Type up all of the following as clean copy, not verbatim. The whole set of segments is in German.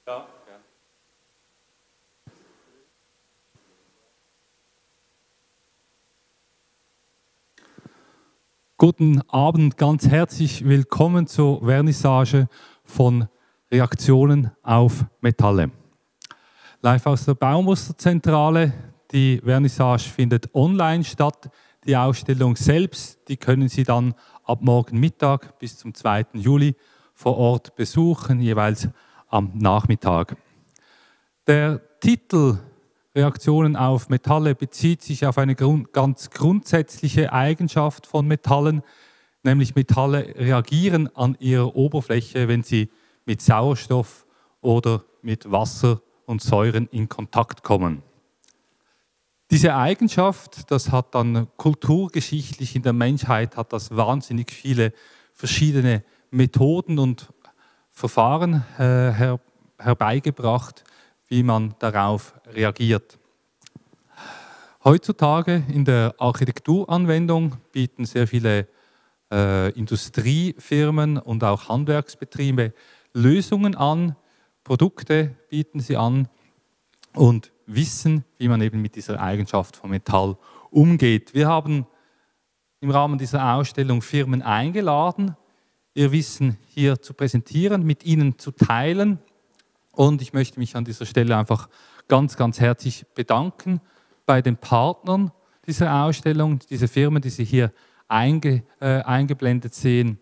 Ja, gerne. Guten Abend, ganz herzlich willkommen zur Vernissage von Reaktionen auf Metalle. Live aus der Baumusterzentrale. Die Vernissage findet online statt. Die Ausstellung selbst, die können Sie dann ab morgen Mittag bis zum 2. Juli vor Ort besuchen, jeweils am Nachmittag. Der Titel Reaktionen auf Metalle bezieht sich auf eine ganz grundsätzliche Eigenschaft von Metallen, nämlich Metalle reagieren an ihrer Oberfläche, wenn sie mit Sauerstoff oder mit Wasser und Säuren in Kontakt kommen. Diese Eigenschaft, das hat dann kulturgeschichtlich in der Menschheit hat das wahnsinnig viele verschiedene Methoden und Verfahren herbeigebracht, wie man darauf reagiert. Heutzutage in der Architekturanwendung bieten sehr viele Industriefirmen und auch Handwerksbetriebe Lösungen an, Produkte bieten sie an und wissen, wie man eben mit dieser Eigenschaft von Metall umgeht. Wir haben im Rahmen dieser Ausstellung Firmen eingeladen, ihr Wissen hier zu präsentieren, mit Ihnen zu teilen. Und ich möchte mich an dieser Stelle einfach ganz, ganz herzlich bedanken bei den Partnern dieser Ausstellung. Diese Firmen, die Sie hier eingeblendet sehen,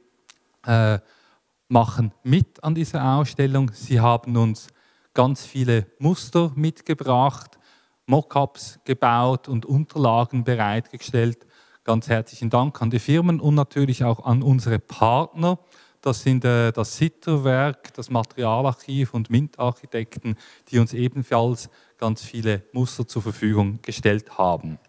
machen mit an dieser Ausstellung. Sie haben uns ganz viele Muster mitgebracht, Mockups gebaut und Unterlagen bereitgestellt. Ganz herzlichen Dank an die Firmen und natürlich auch an unsere Partner. Das sind das Sitterwerk, das Materialarchiv und MINT-Architekten, die uns ebenfalls ganz viele Muster zur Verfügung gestellt haben.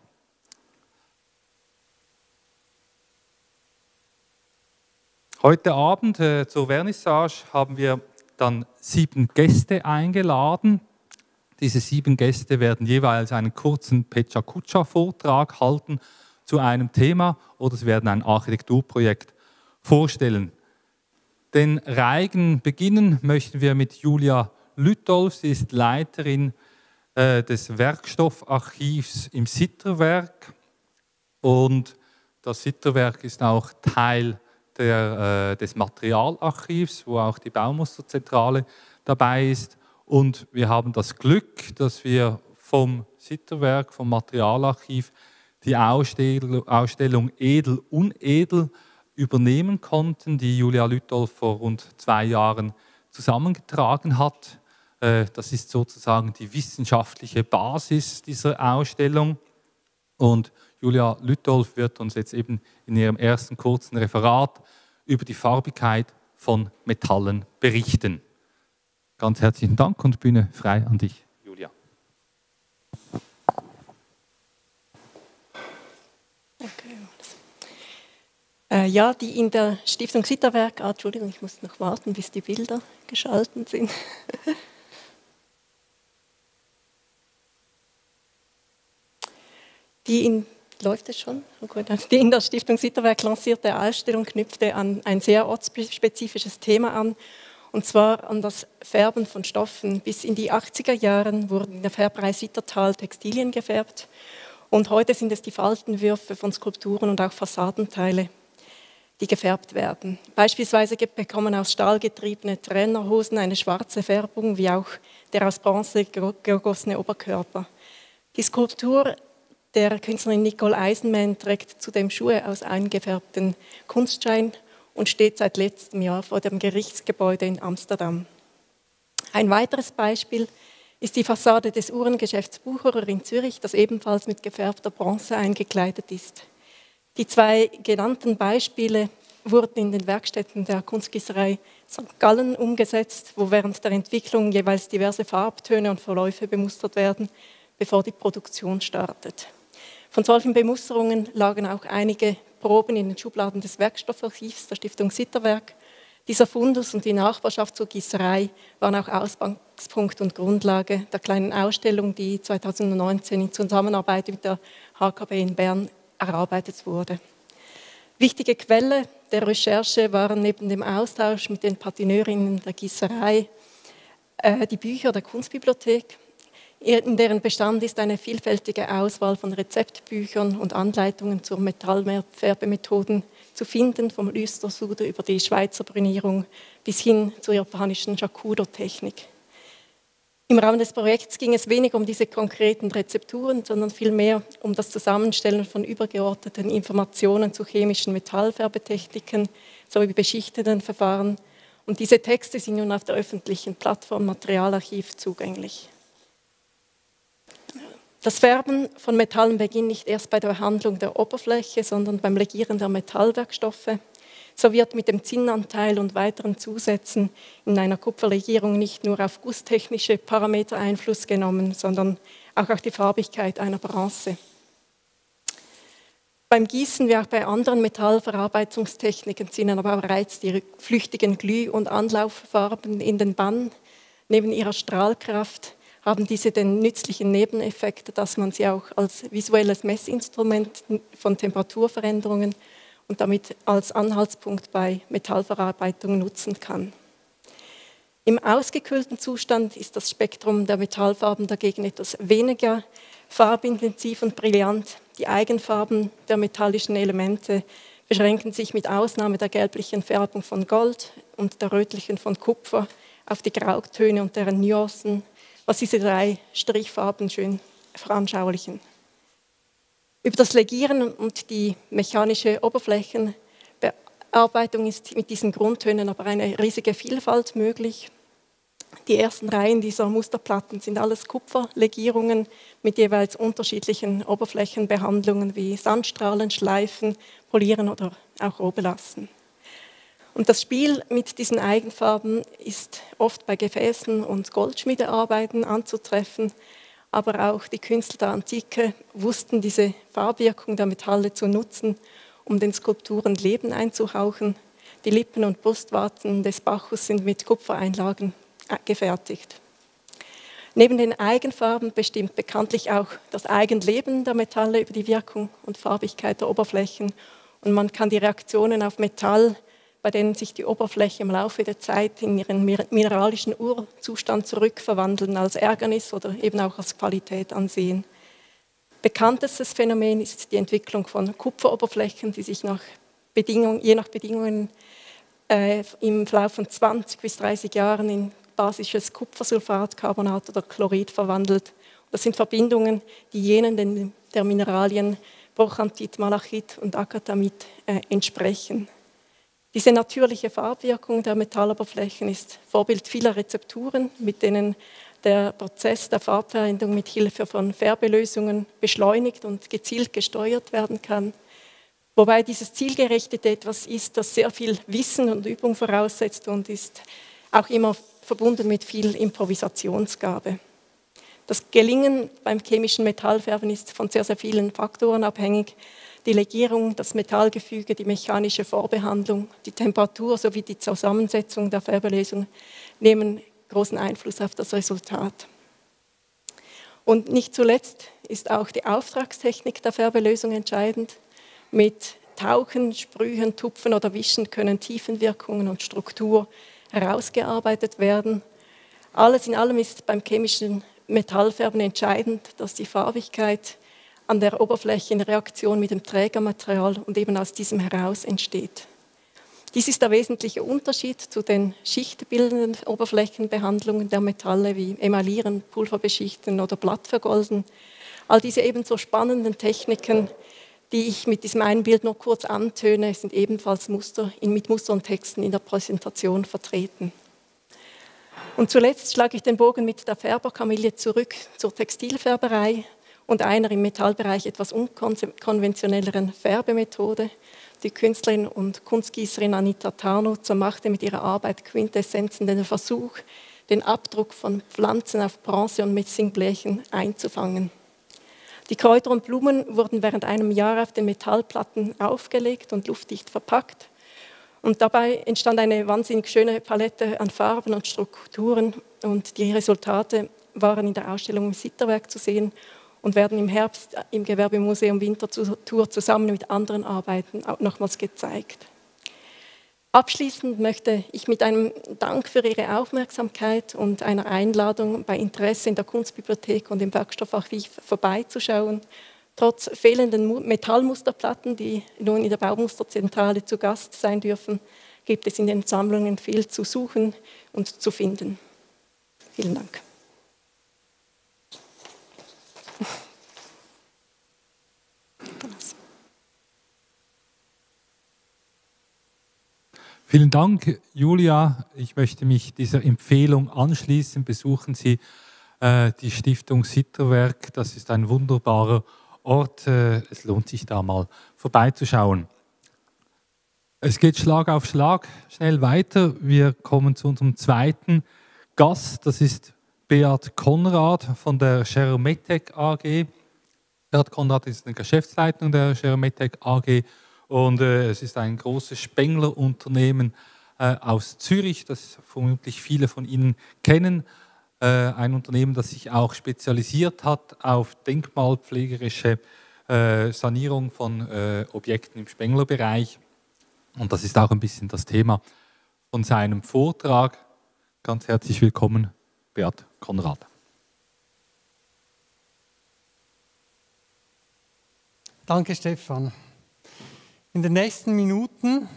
Heute Abend zur Vernissage haben wir dann 7 Gäste eingeladen. Diese 7 Gäste werden jeweils einen kurzen Pecha-Kucha-Vortrag halten zu einem Thema oder sie werden ein Architekturprojekt vorstellen. Den Reigen beginnen möchten wir mit Julia Lütolf. Sie ist Leiterin des Werkstoffarchivs im Sitterwerk und das Sitterwerk ist auch Teil des Materialarchivs, wo auch die Baumusterzentrale dabei ist. Und wir haben das Glück, dass wir vom Sitterwerk, vom Materialarchiv, die Ausstellung Edel-Unedel übernehmen konnten, die Julia Lütolf vor rund 2 Jahren zusammengetragen hat. Das ist sozusagen die wissenschaftliche Basis dieser Ausstellung. Und Julia Lütolf wird uns jetzt eben in ihrem ersten kurzen Referat über die Farbigkeit von Metallen berichten. Ganz herzlichen Dank und Bühne frei an dich, Julia. Ja, die in der Stiftung Sitterwerk, Entschuldigung, ich muss noch warten, bis die Bilder geschaltet sind. Läuft es schon? Die in der Stiftung Sitterwerk lancierte Ausstellung knüpfte an ein sehr ortsspezifisches Thema an, und zwar an das Färben von Stoffen. Bis in die 80er Jahren wurden in der Färberei Sittertal Textilien gefärbt und heute sind es die Faltenwürfe von Skulpturen und auch Fassadenteile, die gefärbt werden. Beispielsweise bekommen aus Stahl getriebene Trainerhosen eine schwarze Färbung, wie auch der aus Bronze gegossene Oberkörper. Die Skulptur der Künstlerin Nicole Eisenman trägt zudem Schuhe aus eingefärbten Kunststein und steht seit letztem Jahr vor dem Gerichtsgebäude in Amsterdam. Ein weiteres Beispiel ist die Fassade des Uhrengeschäfts Bucherer in Zürich, das ebenfalls mit gefärbter Bronze eingekleidet ist. Die 2 genannten Beispiele wurden in den Werkstätten der Kunstgießerei St. Gallen umgesetzt, wo während der Entwicklung jeweils diverse Farbtöne und Verläufe bemustert werden, bevor die Produktion startet. Von solchen Bemusterungen lagen auch einige Proben in den Schubladen des Werkstoffarchivs der Stiftung Sitterwerk. Dieser Fundus und die Nachbarschaft zur Gießerei waren auch Ausgangspunkt und Grundlage der kleinen Ausstellung, die 2019 in Zusammenarbeit mit der HKB in Bern erarbeitet wurde. Wichtige Quelle der Recherche waren neben dem Austausch mit den Patineurinnen der Gießerei die Bücher der Kunstbibliothek, in deren Bestand ist eine vielfältige Auswahl von Rezeptbüchern und Anleitungen zur Metallfärbemethoden zu finden, vom Lüstersuder über die Schweizer Brünierung bis hin zur japanischen Shakudo-Technik. Im Rahmen des Projekts ging es weniger um diese konkreten Rezepturen, sondern vielmehr um das Zusammenstellen von übergeordneten Informationen zu chemischen Metallfärbetechniken sowie beschichteten Verfahren. Und diese Texte sind nun auf der öffentlichen Plattform Materialarchiv zugänglich. Das Färben von Metallen beginnt nicht erst bei der Behandlung der Oberfläche, sondern beim Legieren der Metallwerkstoffe. So wird mit dem Zinnanteil und weiteren Zusätzen in einer Kupferlegierung nicht nur auf gusstechnische Parameter Einfluss genommen, sondern auch auf die Farbigkeit einer Bronze. Beim Gießen wie auch bei anderen Metallverarbeitungstechniken sind aber auch bereits die flüchtigen Glüh- und Anlauffarben in den Bann. Neben ihrer Strahlkraft haben diese den nützlichen Nebeneffekt, dass man sie auch als visuelles Messinstrument von Temperaturveränderungen und damit als Anhaltspunkt bei Metallverarbeitung nutzen kann. Im ausgekühlten Zustand ist das Spektrum der Metallfarben dagegen etwas weniger farbintensiv und brillant. Die Eigenfarben der metallischen Elemente beschränken sich mit Ausnahme der gelblichen Färbung von Gold und der rötlichen von Kupfer auf die Grautöne und deren Nuancen, was diese drei Strichfarben schön veranschaulichen. Über das Legieren und die mechanische Oberflächenbearbeitung ist mit diesen Grundtönen aber eine riesige Vielfalt möglich. Die ersten Reihen dieser Musterplatten sind alles Kupferlegierungen mit jeweils unterschiedlichen Oberflächenbehandlungen wie Sandstrahlen, Schleifen, Polieren oder auch Rohbelassen. Und das Spiel mit diesen Eigenfarben ist oft bei Gefäßen und Goldschmiedearbeiten anzutreffen, aber auch die Künstler der Antike wussten diese Farbwirkung der Metalle zu nutzen, um den Skulpturen Leben einzuhauchen. Die Lippen und Brustwarzen des Bacchus sind mit Kupfereinlagen gefertigt. Neben den Eigenfarben bestimmt bekanntlich auch das Eigenleben der Metalle über die Wirkung und Farbigkeit der Oberflächen. Und man kann die Reaktionen auf Metall, bei denen sich die Oberfläche im Laufe der Zeit in ihren mineralischen Urzustand zurückverwandeln, als Ärgernis oder eben auch als Qualität ansehen. Bekanntestes Phänomen ist die Entwicklung von Kupferoberflächen, die sich je nach Bedingungen im Verlauf von 20 bis 30 Jahren in basisches Kupfersulfat, Carbonat oder Chlorid verwandelt. Das sind Verbindungen, die jenen der Mineralien Brochantid, Malachit und Akatamid entsprechen. Diese natürliche Farbwirkung der Metalloberflächen ist Vorbild vieler Rezepturen, mit denen der Prozess der Farbveränderung mit Hilfe von Färbelösungen beschleunigt und gezielt gesteuert werden kann. Wobei dieses Zielgerichtete etwas ist, das sehr viel Wissen und Übung voraussetzt und ist auch immer verbunden mit viel Improvisationsgabe. Das Gelingen beim chemischen Metallfärben ist von sehr, sehr vielen Faktoren abhängig. Die Legierung, das Metallgefüge, die mechanische Vorbehandlung, die Temperatur sowie die Zusammensetzung der Färbelösung nehmen großen Einfluss auf das Resultat. Und nicht zuletzt ist auch die Auftragstechnik der Färbelösung entscheidend. Mit Tauchen, Sprühen, Tupfen oder Wischen können Tiefenwirkungen und Struktur herausgearbeitet werden. Alles in allem ist beim chemischen Metallfärben entscheidend, dass die Farbigkeit an der Oberfläche in Reaktion mit dem Trägermaterial und eben aus diesem heraus entsteht. Dies ist der wesentliche Unterschied zu den schichtbildenden Oberflächenbehandlungen der Metalle wie Emaillieren, Pulverbeschichten oder Blattvergolden. All diese ebenso spannenden Techniken, die ich mit diesem einen Bild nur kurz antöne, sind ebenfalls mit Muster und Texten in der Präsentation vertreten. Und zuletzt schlage ich den Bogen mit der Färberkamille zurück zur Textilfärberei und einer im Metallbereich etwas unkonventionelleren Färbemethode. Die Künstlerin und Kunstgießerin Anita Tarnow machte mit ihrer Arbeit Quintessenzen den Versuch, den Abdruck von Pflanzen auf Bronze- und Messingblechen einzufangen. Die Kräuter und Blumen wurden während einem Jahr auf den Metallplatten aufgelegt und luftdicht verpackt. Und dabei entstand eine wahnsinnig schöne Palette an Farben und Strukturen. Und die Resultate waren in der Ausstellung im Sitterwerk zu sehen und werden im Herbst im Gewerbemuseum Winterthur zusammen mit anderen Arbeiten auch nochmals gezeigt. Abschließend möchte ich mit einem Dank für Ihre Aufmerksamkeit und einer Einladung, bei Interesse in der Kunstbibliothek und im Werkstoffarchiv vorbeizuschauen. Trotz fehlenden Metallmusterplatten, die nun in der Baumusterzentrale zu Gast sein dürfen, gibt es in den Sammlungen viel zu suchen und zu finden. Vielen Dank. Vielen Dank, Julia. Ich möchte mich dieser Empfehlung anschließen. Besuchen Sie die Stiftung Sitterwerk. Das ist ein wunderbarer Ort. Es lohnt sich, da mal vorbeizuschauen. Es geht Schlag auf Schlag schnell weiter. Wir kommen zu unserem zweiten Gast. Das ist Beat Konrad von der Scherer Medtech AG. Beat Konrad ist eine Geschäftsleitung der Scherer Medtech AG. Und es ist ein großes Spengler-Unternehmen aus Zürich, das vermutlich viele von Ihnen kennen. Ein Unternehmen, das sich auch spezialisiert hat auf denkmalpflegerische Sanierung von Objekten im Spenglerbereich. Und das ist auch ein bisschen das Thema von seinem Vortrag. Ganz herzlich willkommen, Beat Konrad. Danke, Stefan. In den nächsten Minuten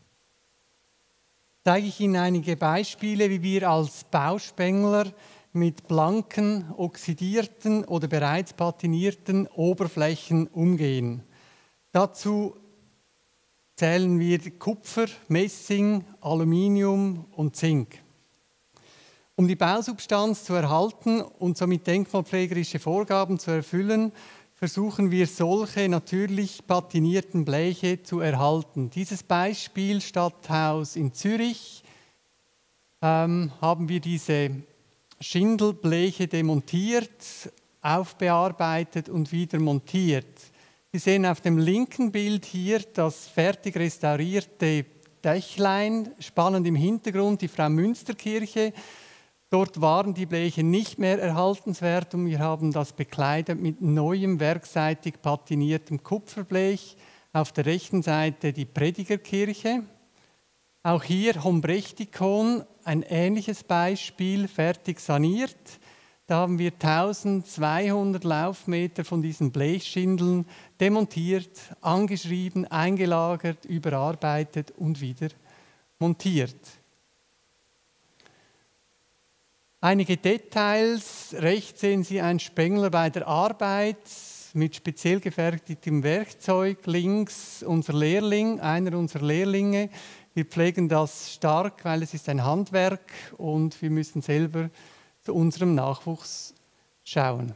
zeige ich Ihnen einige Beispiele, wie wir als Bauspengler mit blanken, oxidierten oder bereits patinierten Oberflächen umgehen. Dazu zählen wir Kupfer, Messing, Aluminium und Zink. Um die Bausubstanz zu erhalten und somit denkmalpflegerische Vorgaben zu erfüllen, versuchen wir solche natürlich patinierten Bleche zu erhalten. Dieses Beispiel Stadthaus in Zürich haben wir diese Schindelbleche demontiert, aufbearbeitet und wieder montiert. Sie sehen auf dem linken Bild hier das fertig restaurierte Dächlein, spannend im Hintergrund die Frau-Münster-Kirche. Dort waren die Bleche nicht mehr erhaltenswert und wir haben das bekleidet mit neuem werkseitig patiniertem Kupferblech. Auf der rechten Seite die Predigerkirche. Auch hier Hombrechtikon, ein ähnliches Beispiel, fertig saniert. Da haben wir 1200 Laufmeter von diesen Blechschindeln demontiert, angeschrieben, eingelagert, überarbeitet und wieder montiert. Einige Details. Rechts sehen Sie einen Spengler bei der Arbeit mit speziell gefertigtem Werkzeug. Links unser Lehrling, einer unserer Lehrlinge. Wir pflegen das stark, weil es ist ein Handwerk und wir müssen selber zu unserem Nachwuchs schauen.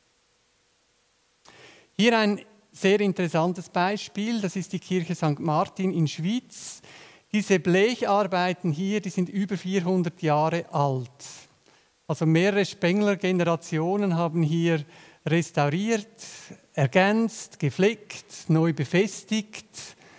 Hier ein sehr interessantes Beispiel. Das ist die Kirche St. Martin in Schwyz. Diese Blecharbeiten hier, die sind über 400 Jahre alt. Also mehrere Spengler-Generationen haben hier restauriert, ergänzt, geflickt, neu befestigt.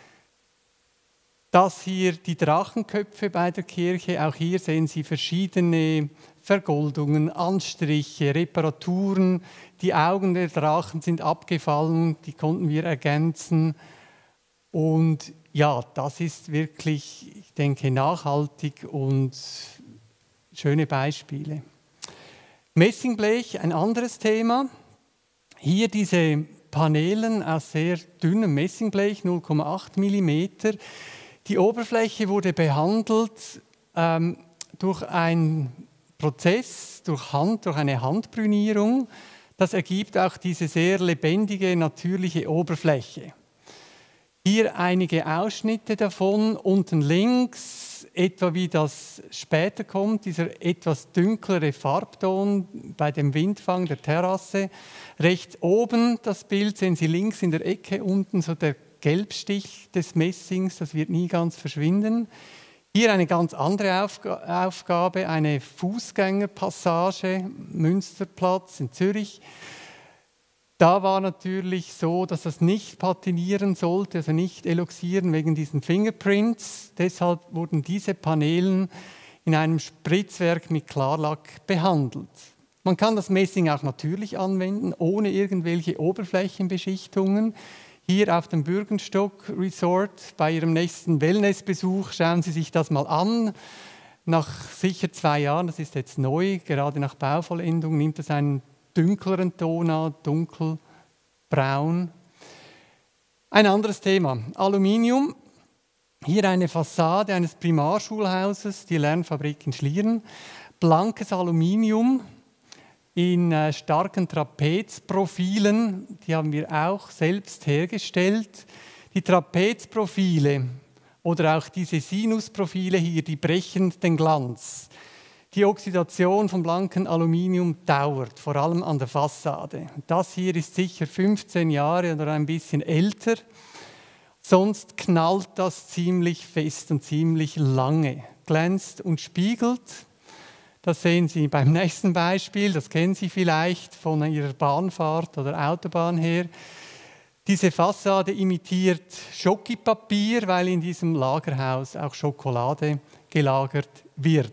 Das hier die Drachenköpfe bei der Kirche. Auch hier sehen Sie verschiedene Vergoldungen, Anstriche, Reparaturen. Die Augen der Drachen sind abgefallen, die konnten wir ergänzen. Und ja, das ist wirklich, ich denke, nachhaltig und schöne Beispiele. Messingblech, ein anderes Thema. Hier diese Paneelen aus sehr dünnem Messingblech, 0,8 mm. Die Oberfläche wurde behandelt durch einen Prozess, durch eine Handbrünierung. Das ergibt auch diese sehr lebendige, natürliche Oberfläche. Hier einige Ausschnitte davon, unten links, etwa wie das später kommt, dieser etwas dunklere Farbton bei dem Windfang der Terrasse. Rechts oben das Bild sehen Sie links in der Ecke unten, so der Gelbstich des Messings, das wird nie ganz verschwinden. Hier eine ganz andere Aufgabe, eine Fußgängerpassage, Münsterplatz in Zürich. Da war natürlich so, dass das nicht patinieren sollte, also nicht eloxieren wegen diesen Fingerprints. Deshalb wurden diese Paneelen in einem Spritzwerk mit Klarlack behandelt. Man kann das Messing auch natürlich anwenden, ohne irgendwelche Oberflächenbeschichtungen. hier auf dem Bürgenstock Resort bei Ihrem nächsten Wellnessbesuch. Schauen Sie sich das mal an. Nach sicher 2 Jahren, das ist jetzt neu, gerade nach Bauvollendung, nimmt es einen dunkleren Ton an, dunkelbraun. Ein anderes Thema, Aluminium. Hier eine Fassade eines Primarschulhauses, die Lernfabrik in Schlieren. Blankes Aluminium in starken Trapezprofilen, die haben wir auch selbst hergestellt. Die Trapezprofile oder auch diese Sinusprofile hier, die brechen den Glanz. Die Oxidation von blankem Aluminium dauert, vor allem an der Fassade. Das hier ist sicher 15 Jahre oder ein bisschen älter. Sonst knallt das ziemlich fest und ziemlich lange, glänzt und spiegelt. Das sehen Sie beim nächsten Beispiel, das kennen Sie vielleicht von Ihrer Bahnfahrt oder Autobahn her. Diese Fassade imitiert Schokipapier, weil in diesem Lagerhaus auch Schokolade gelagert wird.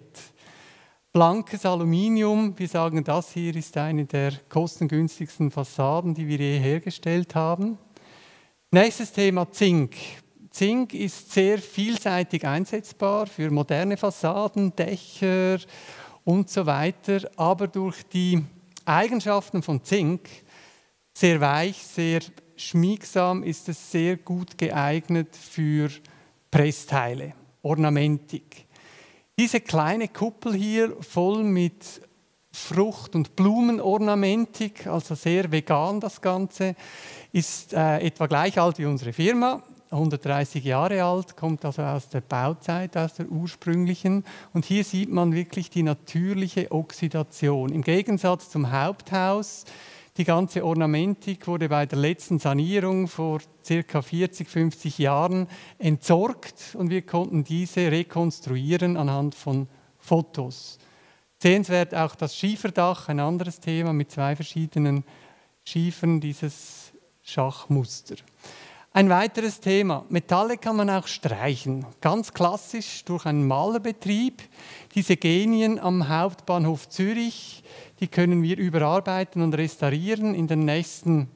Blankes Aluminium, wir sagen, das hier ist eine der kostengünstigsten Fassaden, die wir je hergestellt haben. Nächstes Thema Zink. Zink ist sehr vielseitig einsetzbar für moderne Fassaden, Dächer und so weiter, aber durch die Eigenschaften von Zink, sehr weich, sehr schmiegsam, ist es sehr gut geeignet für Pressteile, Ornamentik. Diese kleine Kuppel hier voll mit Frucht- und Blumenornamentik, also sehr vegan das Ganze, ist etwa gleich alt wie unsere Firma, 130 Jahre alt, kommt also aus der Bauzeit, aus der ursprünglichen. Und hier sieht man wirklich die natürliche Oxidation. Im Gegensatz zum Haupthaus, die ganze Ornamentik wurde bei der letzten Sanierung vor ca. 40, 50 Jahren entsorgt und wir konnten diese rekonstruieren anhand von Fotos. Sehenswert auch das Schieferdach, ein anderes Thema mit 2 verschiedenen Schiefern, dieses Schachmuster. Ein weiteres Thema, Metalle kann man auch streichen, ganz klassisch durch einen Malerbetrieb. Diese Genien am Hauptbahnhof Zürich, die können wir überarbeiten und restaurieren in den nächsten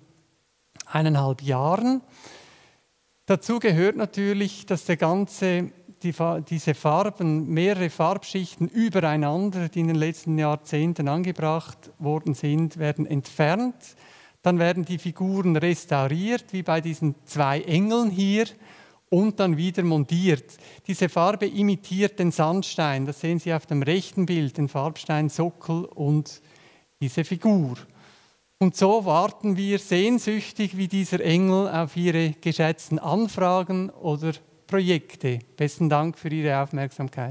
1,5 Jahren. Dazu gehört natürlich, dass diese Farben, mehrere Farbschichten übereinander, die in den letzten Jahrzehnten angebracht worden sind, werden entfernt. Dann werden die Figuren restauriert, wie bei diesen 2 Engeln hier, und dann wieder montiert. Diese Farbe imitiert den Sandstein. Das sehen Sie auf dem rechten Bild, den Farbsteinsockel und diese Figur. Und so warten wir sehnsüchtig wie dieser Engel auf Ihre geschätzten Anfragen oder Projekte. Besten Dank für Ihre Aufmerksamkeit.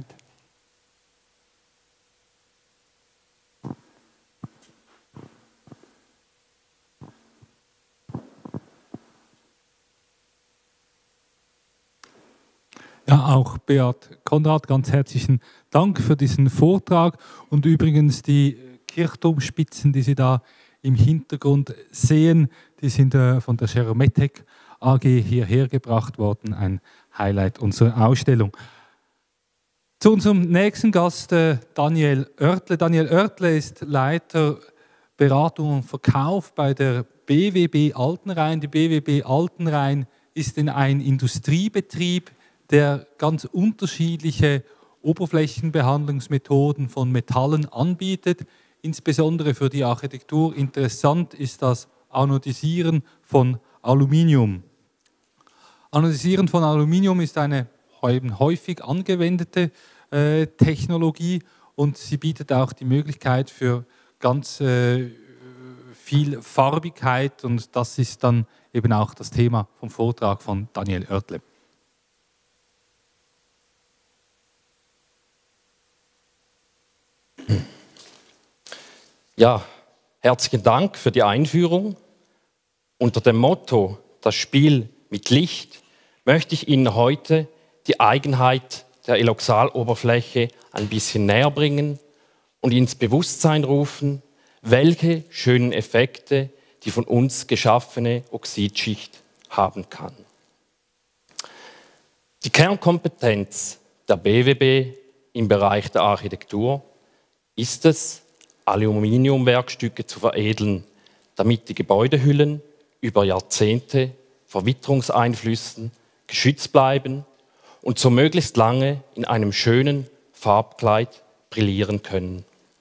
Ja, auch Beat Konrad, ganz herzlichen Dank für diesen Vortrag. Und übrigens die Kirchturmspitzen, die Sie da im Hintergrund sehen, die sind von der Cherometec AG hierher gebracht worden. Ein Highlight unserer Ausstellung. Zu unserem nächsten Gast, Daniel Oertle. Daniel Oertle ist Leiter Beratung und Verkauf bei der BWB Altenrhein. Die BWB Altenrhein ist ein Industriebetrieb, der ganz unterschiedliche Oberflächenbehandlungsmethoden von Metallen anbietet. Insbesondere für die Architektur interessant ist das Anodisieren von Aluminium. Anodisieren von Aluminium ist eine häufig angewendete Technologie und sie bietet auch die Möglichkeit für ganz viel Farbigkeit und das ist dann eben auch das Thema vom Vortrag von Daniel Oertle. Ja, herzlichen Dank für die Einführung. Unter dem Motto „Das Spiel mit Licht“ möchte ich Ihnen heute die Eigenheit der Eloxaloberfläche ein bisschen näher bringen und ins Bewusstsein rufen, welche schönen Effekte die von uns geschaffene Oxidschicht haben kann. Die Kernkompetenz der BWB im Bereich der Architektur ist es, Aluminiumwerkstücke zu veredeln, damit die Gebäudehüllen über Jahrzehnte vor Witterungseinflüssen geschützt bleiben und so möglichst lange in einem schönen Farbkleid brillieren können.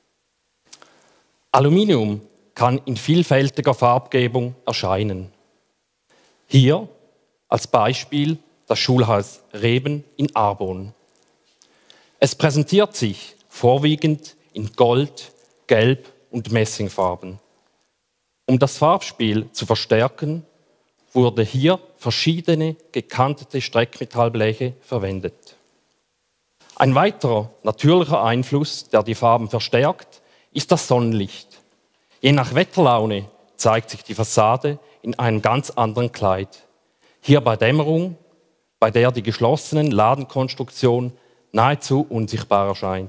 Aluminium kann in vielfältiger Farbgebung erscheinen. Hier als Beispiel das Schulhaus Reben in Arbon. Es präsentiert sich vorwiegend in Gold, Gelb und Messingfarben. Um das Farbspiel zu verstärken, wurde hier verschiedene gekantete Streckmetallbleche verwendet. Ein weiterer natürlicher Einfluss, der die Farben verstärkt, ist das Sonnenlicht. Je nach Wetterlaune zeigt sich die Fassade in einem ganz anderen Kleid. Hier bei Dämmerung, bei der die geschlossenen Ladenkonstruktion nahezu unsichtbar erscheint.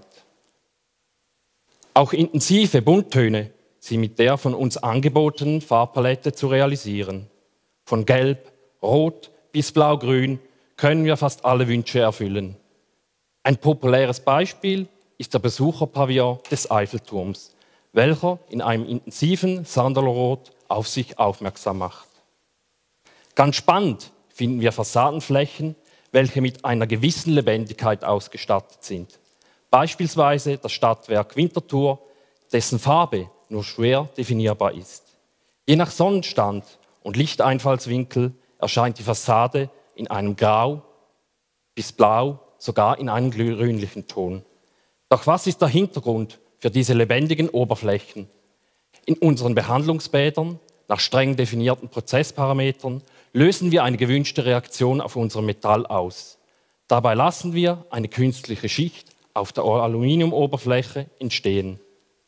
Auch intensive Bunttöne sind mit der von uns angebotenen Farbpalette zu realisieren. Von Gelb, Rot bis Blau-Grün können wir fast alle Wünsche erfüllen. Ein populäres Beispiel ist der Besucherpavillon des Eiffelturms, welcher in einem intensiven Sandelrot auf sich aufmerksam macht. Ganz spannend finden wir Fassadenflächen, welche mit einer gewissen Lebendigkeit ausgestattet sind. Beispielsweise das Stadtwerk Winterthur, dessen Farbe nur schwer definierbar ist. Je nach Sonnenstand und Lichteinfallswinkel erscheint die Fassade in einem Grau bis Blau, sogar in einem grünlichen Ton. Doch was ist der Hintergrund für diese lebendigen Oberflächen? In unseren Behandlungsbädern, nach streng definierten Prozessparametern, lösen wir eine gewünschte Reaktion auf unser Metall aus. Dabei lassen wir eine künstliche Schicht auf der Aluminiumoberfläche entstehen.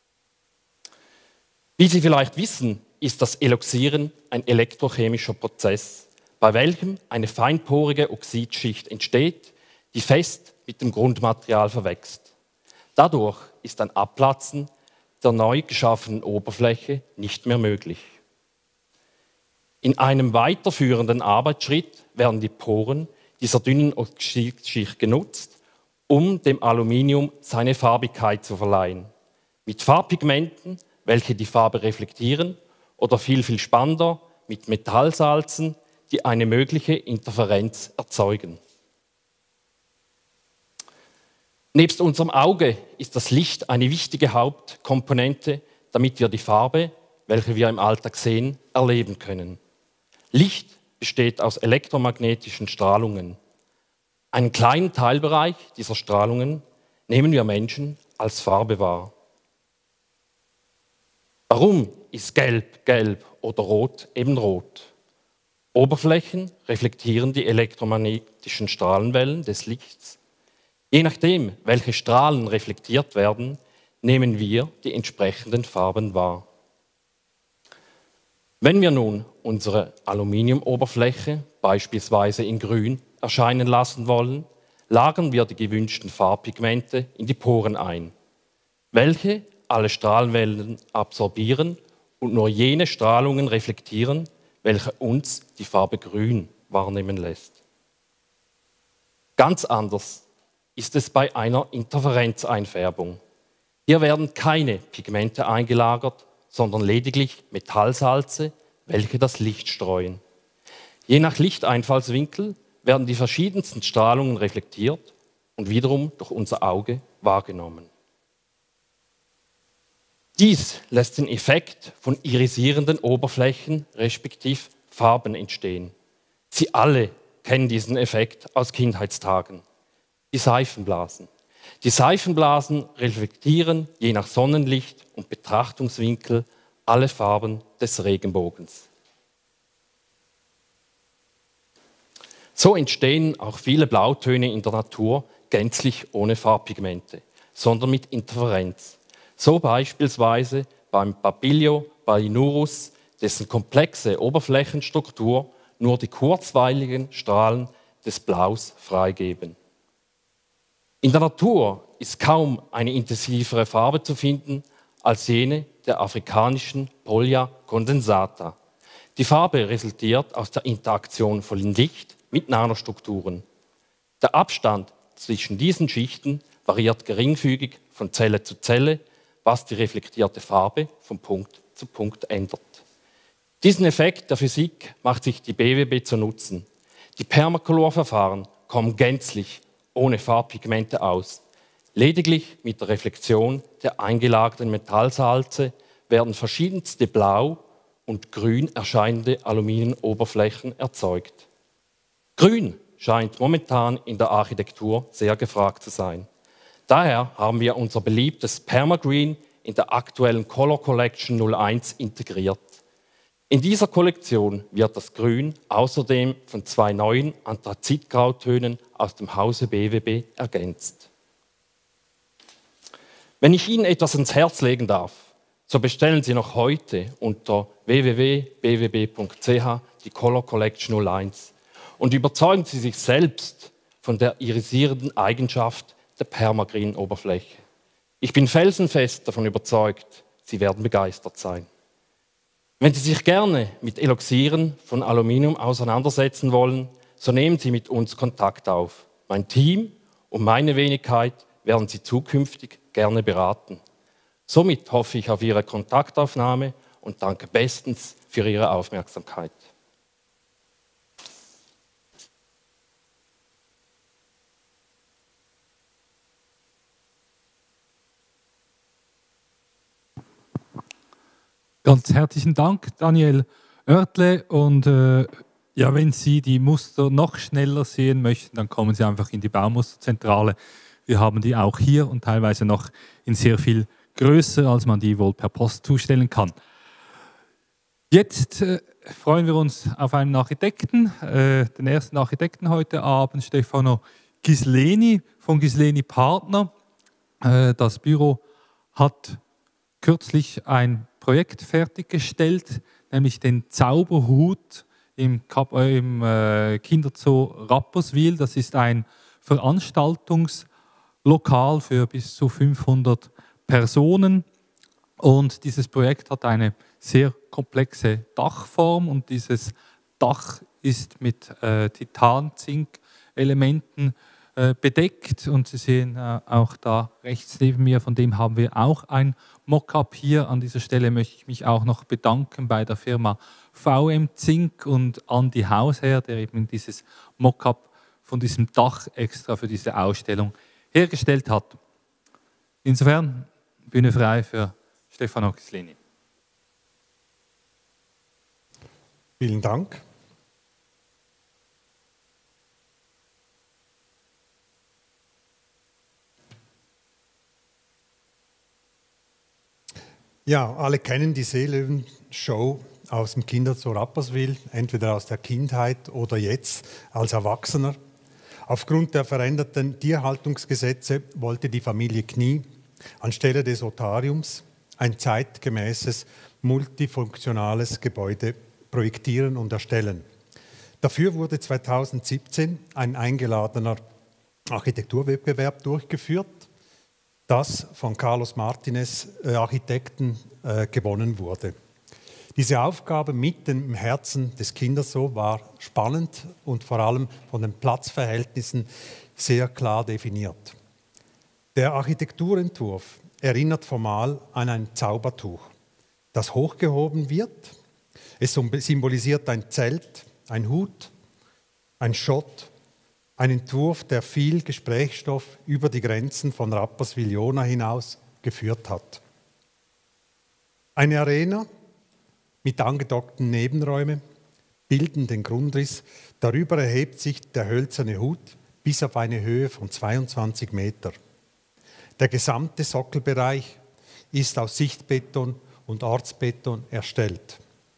Wie Sie vielleicht wissen, ist das Eloxieren ein elektrochemischer Prozess, bei welchem eine feinporige Oxidschicht entsteht, die fest mit dem Grundmaterial verwächst. Dadurch ist ein Abplatzen der neu geschaffenen Oberfläche nicht mehr möglich. In einem weiterführenden Arbeitsschritt werden die Poren dieser dünnen Oxidschicht genutzt, um dem Aluminium seine Farbigkeit zu verleihen. Mit Farbpigmenten, welche die Farbe reflektieren, oder viel spannender, mit Metallsalzen, die eine mögliche Interferenz erzeugen. Nebst unserem Auge ist das Licht eine wichtige Hauptkomponente, damit wir die Farbe, welche wir im Alltag sehen, erleben können. Licht besteht aus elektromagnetischen Strahlungen. Einen kleinen Teilbereich dieser Strahlungen nehmen wir Menschen als Farbe wahr. Warum ist Gelb gelb oder Rot eben rot? Oberflächen reflektieren die elektromagnetischen Strahlenwellen des Lichts. Je nachdem, welche Strahlen reflektiert werden, nehmen wir die entsprechenden Farben wahr. Wenn wir nun unsere Aluminiumoberfläche beispielsweise in Grün erscheinen lassen wollen, lagern wir die gewünschten Farbpigmente in die Poren ein, welche alle Strahlenwellen absorbieren und nur jene Strahlungen reflektieren, welche uns die Farbe Grün wahrnehmen lässt. Ganz anders ist es bei einer Interferenzeinfärbung. Hier werden keine Pigmente eingelagert, sondern lediglich Metallsalze, welche das Licht streuen. Je nach Lichteinfallswinkel werden die verschiedensten Strahlungen reflektiert und wiederum durch unser Auge wahrgenommen. Dies lässt den Effekt von irisierenden Oberflächen respektive Farben entstehen. Sie alle kennen diesen Effekt aus Kindheitstagen. Die Seifenblasen. Die Seifenblasen reflektieren je nach Sonnenlicht und Betrachtungswinkel alle Farben des Regenbogens. So entstehen auch viele Blautöne in der Natur gänzlich ohne Farbpigmente, sondern mit Interferenz. So beispielsweise beim Papilio balinurus, dessen komplexe Oberflächenstruktur nur die kurzweiligen Strahlen des Blaus freigeben. In der Natur ist kaum eine intensivere Farbe zu finden als jene der afrikanischen Pollia condensata. Die Farbe resultiert aus der Interaktion von Licht mit Nanostrukturen. Der Abstand zwischen diesen Schichten variiert geringfügig von Zelle zu Zelle, was die reflektierte Farbe von Punkt zu Punkt ändert. Diesen Effekt der Physik macht sich die BWB zu nutzen. Die Permacolor-Verfahren kommen gänzlich ohne Farbpigmente aus. Lediglich mit der Reflexion der eingelagerten Metallsalze werden verschiedenste blau und grün erscheinende Aluminiumoberflächen erzeugt. Grün scheint momentan in der Architektur sehr gefragt zu sein. Daher haben wir unser beliebtes Permagreen in der aktuellen Color Collection 01 integriert. In dieser Kollektion wird das Grün außerdem von 2 neuen Anthrazitgrautönen aus dem Hause BWB ergänzt. Wenn ich Ihnen etwas ans Herz legen darf, so bestellen Sie noch heute unter www.bwb.ch die Color Collection 01 und überzeugen Sie sich selbst von der irisierenden Eigenschaft der Permagreen-Oberfläche. Ich bin felsenfest davon überzeugt, Sie werden begeistert sein. Wenn Sie sich gerne mit Eloxieren von Aluminium auseinandersetzen wollen, so nehmen Sie mit uns Kontakt auf. Mein Team und meine Wenigkeit werden Sie zukünftig gerne beraten. Somit hoffe ich auf Ihre Kontaktaufnahme und danke bestens für Ihre Aufmerksamkeit. Ganz herzlichen Dank, Daniel Oertle. Und ja, wenn Sie die Muster noch schneller sehen möchten, dann kommen Sie einfach in die Baumusterzentrale. Wir haben die auch hier und teilweise noch in sehr viel größer, als man die wohl per Post zustellen kann. Jetzt freuen wir uns auf einen Architekten, den ersten Architekten heute Abend, Stefano Ghisleni von Ghisleni Partner. Das Büro hat kürzlich ein Projekt fertiggestellt, nämlich den Zauberhut im Kinderzoo Rapperswil. Das ist ein Veranstaltungslokal für bis zu 500 Personen. Und dieses Projekt hat eine sehr komplexe Dachform und dieses Dach ist mit Titan-Zink-Elementen bedeckt und Sie sehen auch da rechts neben mir, von dem haben wir auch ein Mockup hier. An dieser Stelle möchte ich mich auch noch bedanken bei der Firma VM Zink und Andi Hausherr, der eben dieses Mockup von diesem Dach extra für diese Ausstellung hergestellt hat. Insofern Bühne frei für Stefano Ghisleni. Vielen Dank. Ja, alle kennen die Seelöwen-Show aus dem Kinderzoo Rapperswil, entweder aus der Kindheit oder jetzt als Erwachsener. Aufgrund der veränderten Tierhaltungsgesetze wollte die Familie Knie anstelle des Otariums ein zeitgemäßes, multifunktionales Gebäude projektieren und erstellen. Dafür wurde 2017 ein eingeladener Architekturwettbewerb durchgeführt, das von Carlos Martinez, Architekten, gewonnen wurde. Diese Aufgabe mitten im Herzen des Kinderzoo war spannend und vor allem von den Platzverhältnissen sehr klar definiert. Der Architekturentwurf erinnert formal an ein Zaubertuch, das hochgehoben wird. Es symbolisiert ein Zelt, ein Hut, ein Schott, ein Entwurf, der viel Gesprächsstoff über die Grenzen von Rapperswil-Jona hinaus geführt hat. Eine Arena mit angedockten Nebenräumen bilden den Grundriss. Darüber erhebt sich der hölzerne Hut bis auf eine Höhe von 22 Meter. Der gesamte Sockelbereich ist aus Sichtbeton und Ortsbeton erstellt.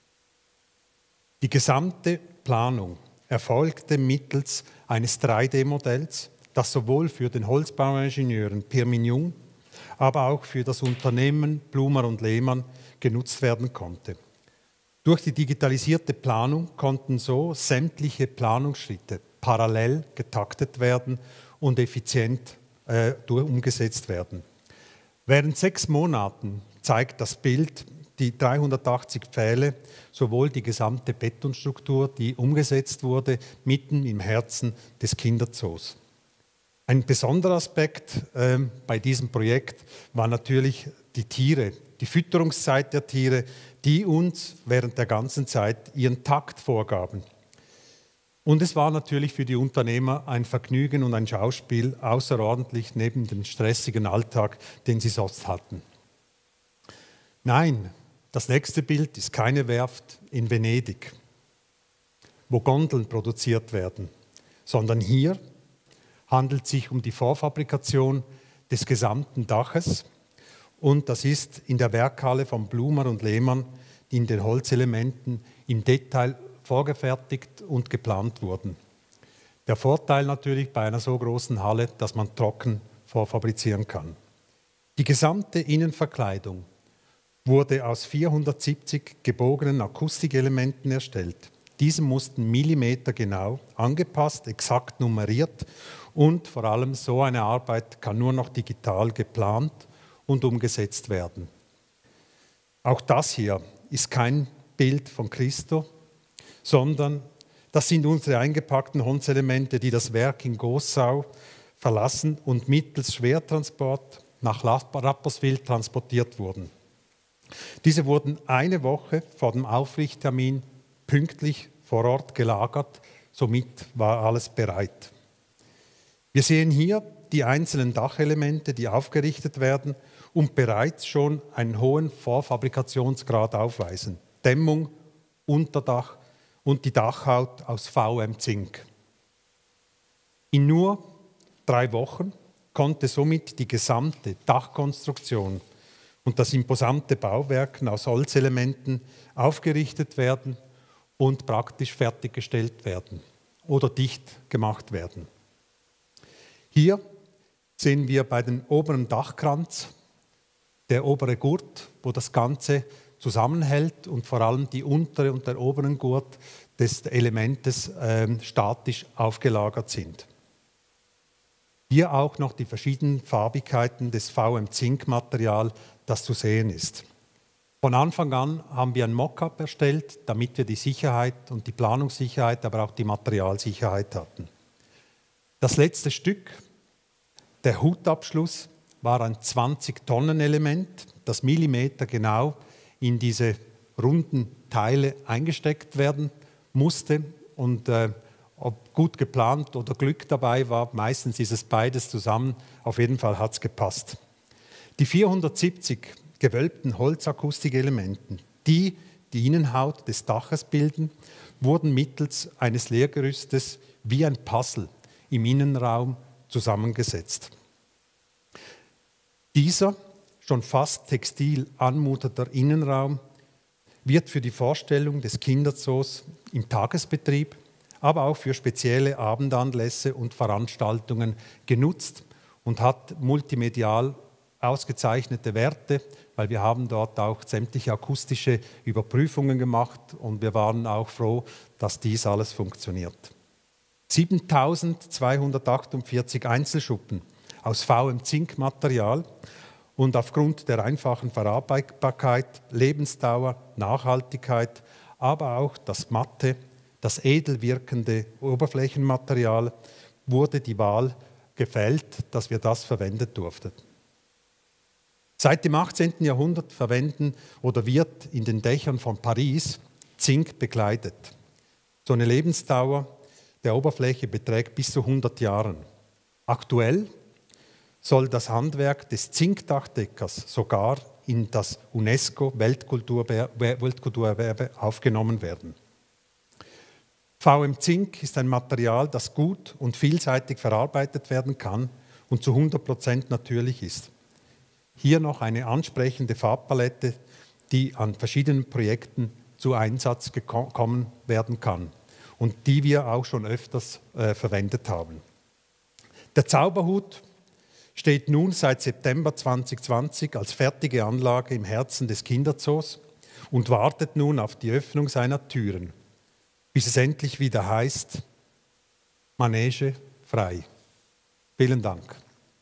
Die gesamte Planung erfolgte mittels eines 3D-Modells, das sowohl für den Holzbauingenieuren Pierre Mignon, aber auch für das Unternehmen Blumer und Lehmann genutzt werden konnte. Durch die digitalisierte Planung konnten so sämtliche Planungsschritte parallel getaktet werden und effizient umgesetzt werden. Während 6 Monaten zeigt das Bild die 380 Pfähle, sowohl die gesamte Betonstruktur, die umgesetzt wurde, mitten im Herzen des Kinderzoos. Ein besonderer Aspekt bei diesem Projekt war natürlich die Tiere, die Fütterungszeit der Tiere, die uns während der ganzen Zeit ihren Takt vorgaben. Und es war natürlich für die Unternehmer ein Vergnügen und ein Schauspiel, außerordentlich neben dem stressigen Alltag, den sie sonst hatten. Nein, das nächste Bild ist keine Werft in Venedig, wo Gondeln produziert werden, sondern hier handelt es sich um die Vorfabrikation des gesamten Daches. Und das ist in der Werkhalle von Blumer und Lehmann, die in den Holzelementen im Detail vorgefertigt und geplant wurden. Der Vorteil natürlich bei einer so großen Halle, dass man trocken vorfabrizieren kann. Die gesamte Innenverkleidung wurde aus 470 gebogenen Akustikelementen erstellt. Diese mussten millimetergenau angepasst, exakt nummeriert und vor allem so eine Arbeit kann nur noch digital geplant und umgesetzt werden. Auch das hier ist kein Bild von Christo, sondern das sind unsere eingepackten Holzelemente, die das Werk in Gossau verlassen und mittels Schwertransport nach Rapperswil transportiert wurden. Diese wurden eine Woche vor dem Aufrichttermin pünktlich vor Ort gelagert, somit war alles bereit. Wir sehen hier die einzelnen Dachelemente, die aufgerichtet werden und bereits schon einen hohen Vorfabrikationsgrad aufweisen. Dämmung, Unterdach und die Dachhaut aus VM-Zink. In nur 3 Wochen konnte somit die gesamte Dachkonstruktion und das imposante Bauwerk aus Holzelementen aufgerichtet werden und praktisch fertiggestellt werden oder dicht gemacht werden. Hier sehen wir bei dem oberen Dachkranz der obere Gurt, wo das Ganze zusammenhält und vor allem die untere und der oberen Gurt des Elementes statisch aufgelagert sind. Hier auch noch die verschiedenen Farbigkeiten des VM-Zinkmaterial, das zu sehen ist. Von Anfang an haben wir ein Mockup erstellt, damit wir die Sicherheit und die Planungssicherheit, aber auch die Materialsicherheit hatten. Das letzte Stück, der Hutabschluss, war ein 20-Tonnen-Element, das millimetergenau in diese runden Teile eingesteckt werden musste. Und ob gut geplant oder Glück dabei war, meistens ist es beides zusammen, auf jeden Fall hat es gepasst. Die 470 gewölbten Holzakustikelementen, die die Innenhaut des Daches bilden, wurden mittels eines Lehrgerüstes wie ein Puzzle im Innenraum zusammengesetzt. Dieser schon fast textil anmutender Innenraum wird für die Vorstellung des Kinderzoos im Tagesbetrieb, aber auch für spezielle Abendanlässe und Veranstaltungen genutzt und hat multimedial ausgezeichnete Werte, weil wir haben dort auch sämtliche akustische Überprüfungen gemacht und wir waren auch froh, dass dies alles funktioniert. 7.248 Einzelschuppen aus VM-Zinkmaterial und aufgrund der einfachen Verarbeitbarkeit, Lebensdauer, Nachhaltigkeit, aber auch das matte, das edel wirkende Oberflächenmaterial wurde die Wahl gefällt, dass wir das verwendet durften. Seit dem 18. Jahrhundert verwenden oder wird in den Dächern von Paris Zink bekleidet. So eine Lebensdauer der Oberfläche beträgt bis zu 100 Jahren. Aktuell soll das Handwerk des Zinkdachdeckers sogar in das UNESCO-Weltkulturerbe aufgenommen werden. VM-Zink ist ein Material, das gut und vielseitig verarbeitet werden kann und zu 100% natürlich ist. Hier noch eine ansprechende Farbpalette, die an verschiedenen Projekten zu Einsatz kommen werden kann und die wir auch schon öfters verwendet haben. Der Zauberhut steht nun seit September 2020 als fertige Anlage im Herzen des Kinderzoos und wartet nun auf die Öffnung seiner Türen, bis es endlich wieder heißt, Manege frei. Vielen Dank.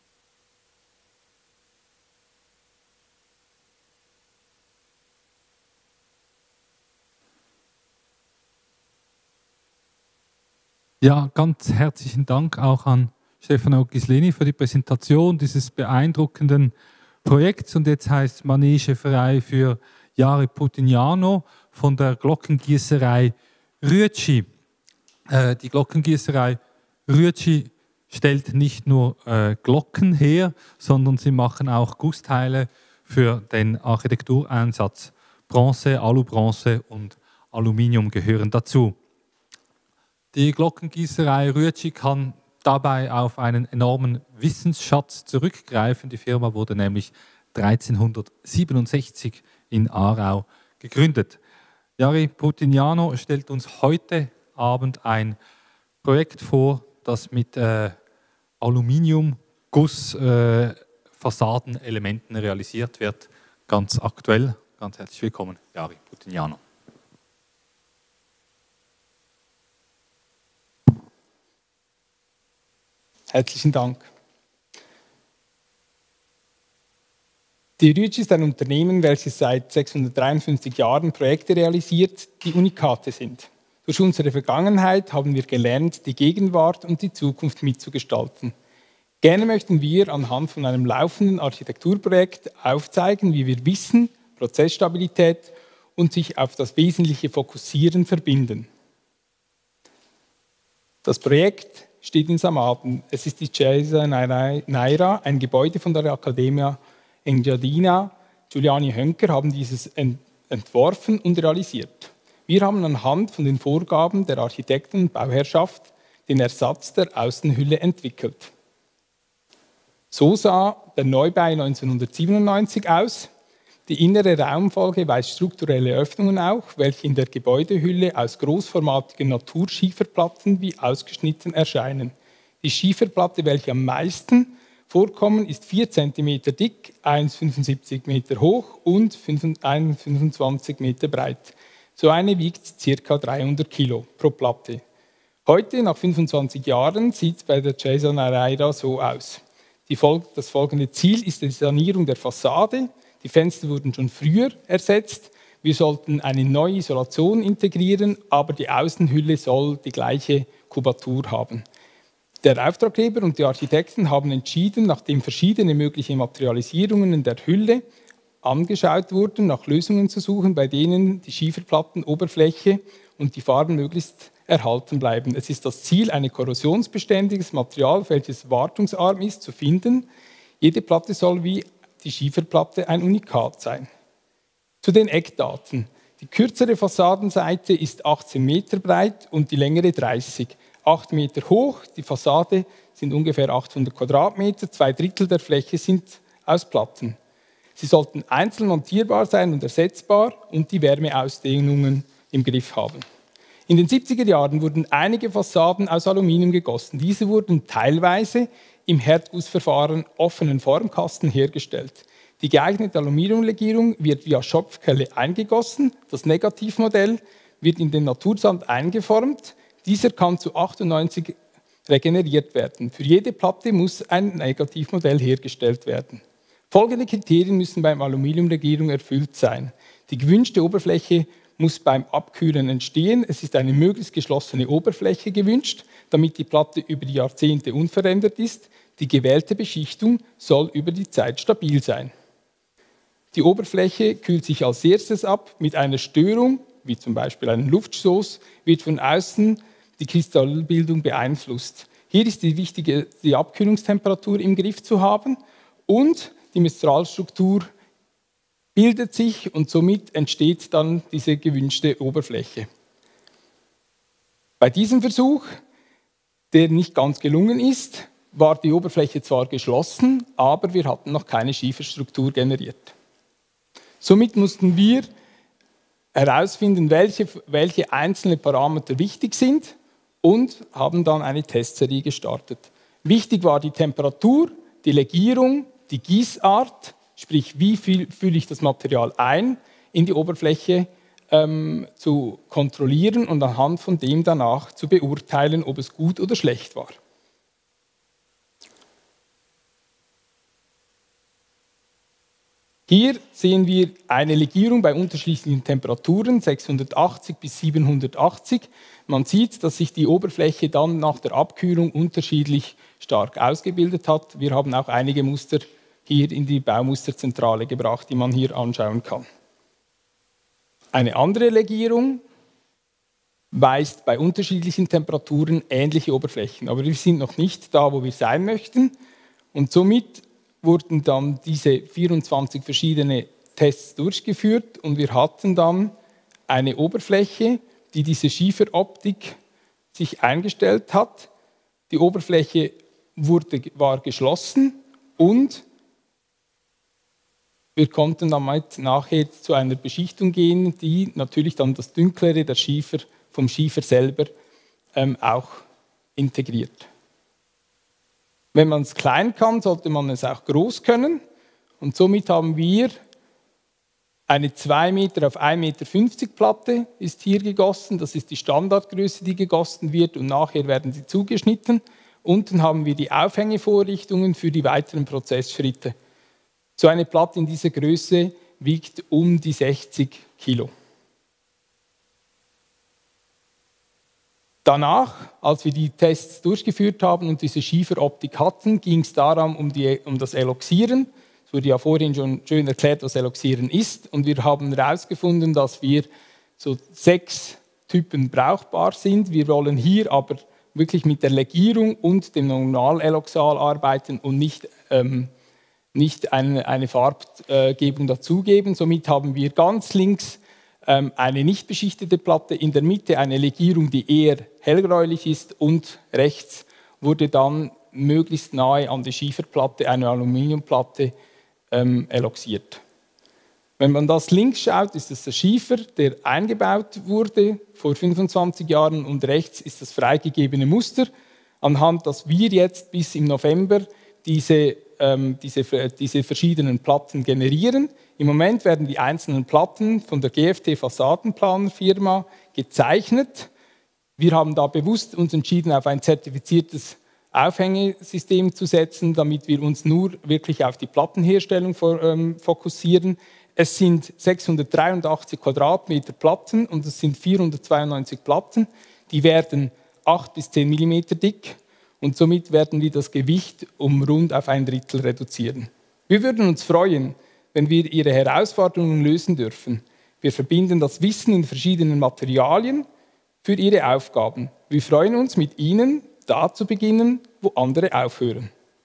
Ja, ganz herzlichen Dank auch an Stefano Ghislini für die Präsentation dieses beeindruckenden Projekts und jetzt heißt Manegeverei für Jari Putignano von der Glockengießerei Rüetschi. Die Glockengießerei Rüetschi stellt nicht nur Glocken her, sondern sie machen auch Gussteile für den Architektureinsatz. Bronze, Alubronze und Aluminium gehören dazu. Die Glockengießerei Rüetschi kann dabei auf einen enormen Wissensschatz zurückgreifen. Die Firma wurde nämlich 1367 in Aarau gegründet. Jari Putignano stellt uns heute Abend ein Projekt vor, das mit Aluminium-Guss-Fassadenelementen realisiert wird. Ganz aktuell. Ganz herzlich willkommen, Jari Putignano. Herzlichen Dank. Die Rüetschi ist ein Unternehmen, welches seit 653 Jahren Projekte realisiert, die Unikate sind. Durch unsere Vergangenheit haben wir gelernt, die Gegenwart und die Zukunft mitzugestalten. Gerne möchten wir anhand von einem laufenden Architekturprojekt aufzeigen, wie wir Wissen, Prozessstabilität und sich auf das Wesentliche fokussieren verbinden. Das Projekt steht in Samaden. Es ist die Chiesa Naira, ein Gebäude von der Accademia Engiadina. Giuliani Hönker haben dieses entworfen und realisiert. Wir haben anhand von den Vorgaben der Architekten und Bauherrschaft den Ersatz der Außenhülle entwickelt. So sah der Neubau 1997 aus. Die innere Raumfolge weist strukturelle Öffnungen auf, welche in der Gebäudehülle aus großformatigen Naturschieferplatten wie ausgeschnitten erscheinen. Die Schieferplatte, welche am meisten vorkommen, ist 4 cm dick, 1,75 Meter hoch und 1,25 Meter breit. So eine wiegt ca. 300 Kilo pro Platte. Heute, nach 25 Jahren, sieht es bei der Chiesa Naira so aus. Das folgende Ziel ist die Sanierung der Fassade. Die Fenster wurden schon früher ersetzt. Wir sollten eine neue Isolation integrieren, aber die Außenhülle soll die gleiche Kubatur haben. Der Auftraggeber und die Architekten haben entschieden, nachdem verschiedene mögliche Materialisierungen in der Hülle angeschaut wurden, nach Lösungen zu suchen, bei denen die Schieferplattenoberfläche und die Farben möglichst erhalten bleiben. Es ist das Ziel, ein korrosionsbeständiges Material, welches wartungsarm ist, zu finden. Jede Platte soll wie die Schieferplatte ein Unikat sein. Zu den Eckdaten. Die kürzere Fassadenseite ist 18 Meter breit und die längere 30. 8 Meter hoch, die Fassade sind ungefähr 800 Quadratmeter, 2/3 der Fläche sind aus Platten. Sie sollten einzeln montierbar sein und ersetzbar und die Wärmeausdehnungen im Griff haben. In den 70er Jahren wurden einige Fassaden aus Aluminium gegossen. Diese wurden teilweise im Herdgussverfahren offenen Formkasten hergestellt. Die geeignete Aluminiumlegierung wird via Schopfkelle eingegossen. Das Negativmodell wird in den Natursand eingeformt. Dieser kann zu 98 regeneriert werden. Für jede Platte muss ein Negativmodell hergestellt werden. Folgende Kriterien müssen beim Aluminiumlegierung erfüllt sein. Die gewünschte Oberfläche muss beim Abkühlen entstehen. Es ist eine möglichst geschlossene Oberfläche gewünscht, damit die Platte über die Jahrzehnte unverändert ist. Die gewählte Beschichtung soll über die Zeit stabil sein. Die Oberfläche kühlt sich als erstes ab. Mit einer Störung, wie zum Beispiel einem Luftstoß, wird von außen die Kristallbildung beeinflusst. Hier ist die wichtige, die Abkühlungstemperatur im Griff zu haben und die Mistralstruktur bildet sich und somit entsteht dann diese gewünschte Oberfläche. Bei diesem Versuch, der nicht ganz gelungen ist, war die Oberfläche zwar geschlossen, aber wir hatten noch keine Schieferstruktur generiert. Somit mussten wir herausfinden, welche einzelne Parameter wichtig sind und haben dann eine Testserie gestartet. Wichtig war die Temperatur, die Legierung, die Gießart, sprich wie viel fülle ich das Material ein, in die Oberfläche zu kontrollieren und anhand von dem danach zu beurteilen, ob es gut oder schlecht war. Hier sehen wir eine Legierung bei unterschiedlichen Temperaturen, 680 bis 780. Man sieht, dass sich die Oberfläche dann nach der Abkühlung unterschiedlich stark ausgebildet hat. Wir haben auch einige Muster hier in die Baumusterzentrale gebracht, die man hier anschauen kann. Eine andere Legierung weist bei unterschiedlichen Temperaturen ähnliche Oberflächen. Aber wir sind noch nicht da, wo wir sein möchten. Und somit wurden dann diese 24 verschiedene Tests durchgeführt und wir hatten dann eine Oberfläche, die diese Schieferoptik sich eingestellt hat. Die Oberfläche war geschlossen und wir konnten damit nachher zu einer Beschichtung gehen, die natürlich dann das Dunklere der Schiefer vom Schiefer selber auch integriert. Wenn man es klein kann, sollte man es auch groß können. Und somit haben wir eine 2 Meter auf 1,50 Meter Platte ist hier gegossen. Das ist die Standardgröße, die gegossen wird und nachher werden sie zugeschnitten. Unten haben wir die Aufhängevorrichtungen für die weiteren Prozessschritte. So eine Platte in dieser Größe wiegt um die 60 Kilo. Danach, als wir die Tests durchgeführt haben und diese Schieferoptik hatten, ging es darum, um das Eloxieren. Es wurde ja vorhin schon schön erklärt, was Eloxieren ist. Und wir haben herausgefunden, dass wir so 6 Typen brauchbar sind. Wir wollen hier aber wirklich mit der Legierung und dem Nominal-Eloxal arbeiten und nicht eine Farbgebung dazugeben. Somit haben wir ganz links eine nicht beschichtete Platte, in der Mitte eine Legierung, die eher hellgräulich ist und rechts wurde dann möglichst nahe an die Schieferplatte eine Aluminiumplatte eloxiert. Wenn man das links schaut, ist das der Schiefer, der eingebaut wurde vor 25 Jahren und rechts ist das freigegebene Muster, anhand das wir jetzt bis im November diese verschiedenen Platten generieren. Im Moment werden die einzelnen Platten von der GFT Fassadenplanerfirma gezeichnet. Wir haben da bewusst uns entschieden, auf ein zertifiziertes Aufhängesystem zu setzen, damit wir uns nur wirklich auf die Plattenherstellung fokussieren. Es sind 683 Quadratmeter Platten und es sind 492 Platten. Die werden 8 bis 10 mm dick. Und somit werden wir das Gewicht um rund auf 1/3 reduzieren. Wir würden uns freuen, wenn wir Ihre Herausforderungen lösen dürfen. Wir verbinden das Wissen in verschiedenen Materialien für Ihre Aufgaben. Wir freuen uns, mit Ihnen da zu beginnen, wo andere aufhören.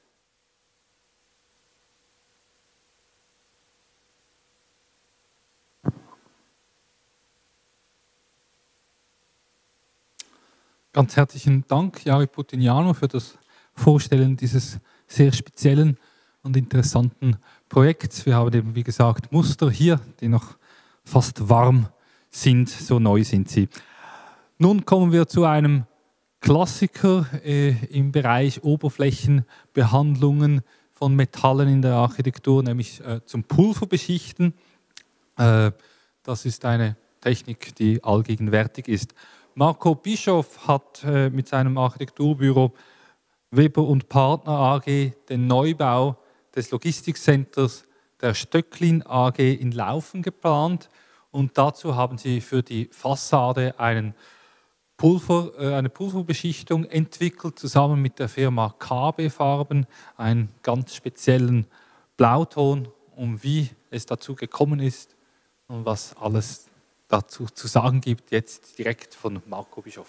Ganz herzlichen Dank, Jari Putignano, für das Vorstellen dieses sehr speziellen und interessanten Projekts. Wir haben eben, wie gesagt, Muster hier, die noch fast warm sind, so neu sind sie. Nun kommen wir zu einem Klassiker im Bereich Oberflächenbehandlungen von Metallen in der Architektur, nämlich zum Pulverbeschichten. Das ist eine Technik, die allgegenwärtig ist. Marco Bischoff hat mit seinem Architekturbüro Weber und Partner AG den Neubau des Logistikcenters der Stöcklin AG in Laufen geplant und dazu haben sie für die Fassade eine Pulverbeschichtung entwickelt, zusammen mit der Firma KB Farben, einen ganz speziellen Blauton, um wie es dazu gekommen ist und was alles dazu zu sagen gibt, jetzt direkt von Marco Bischoff.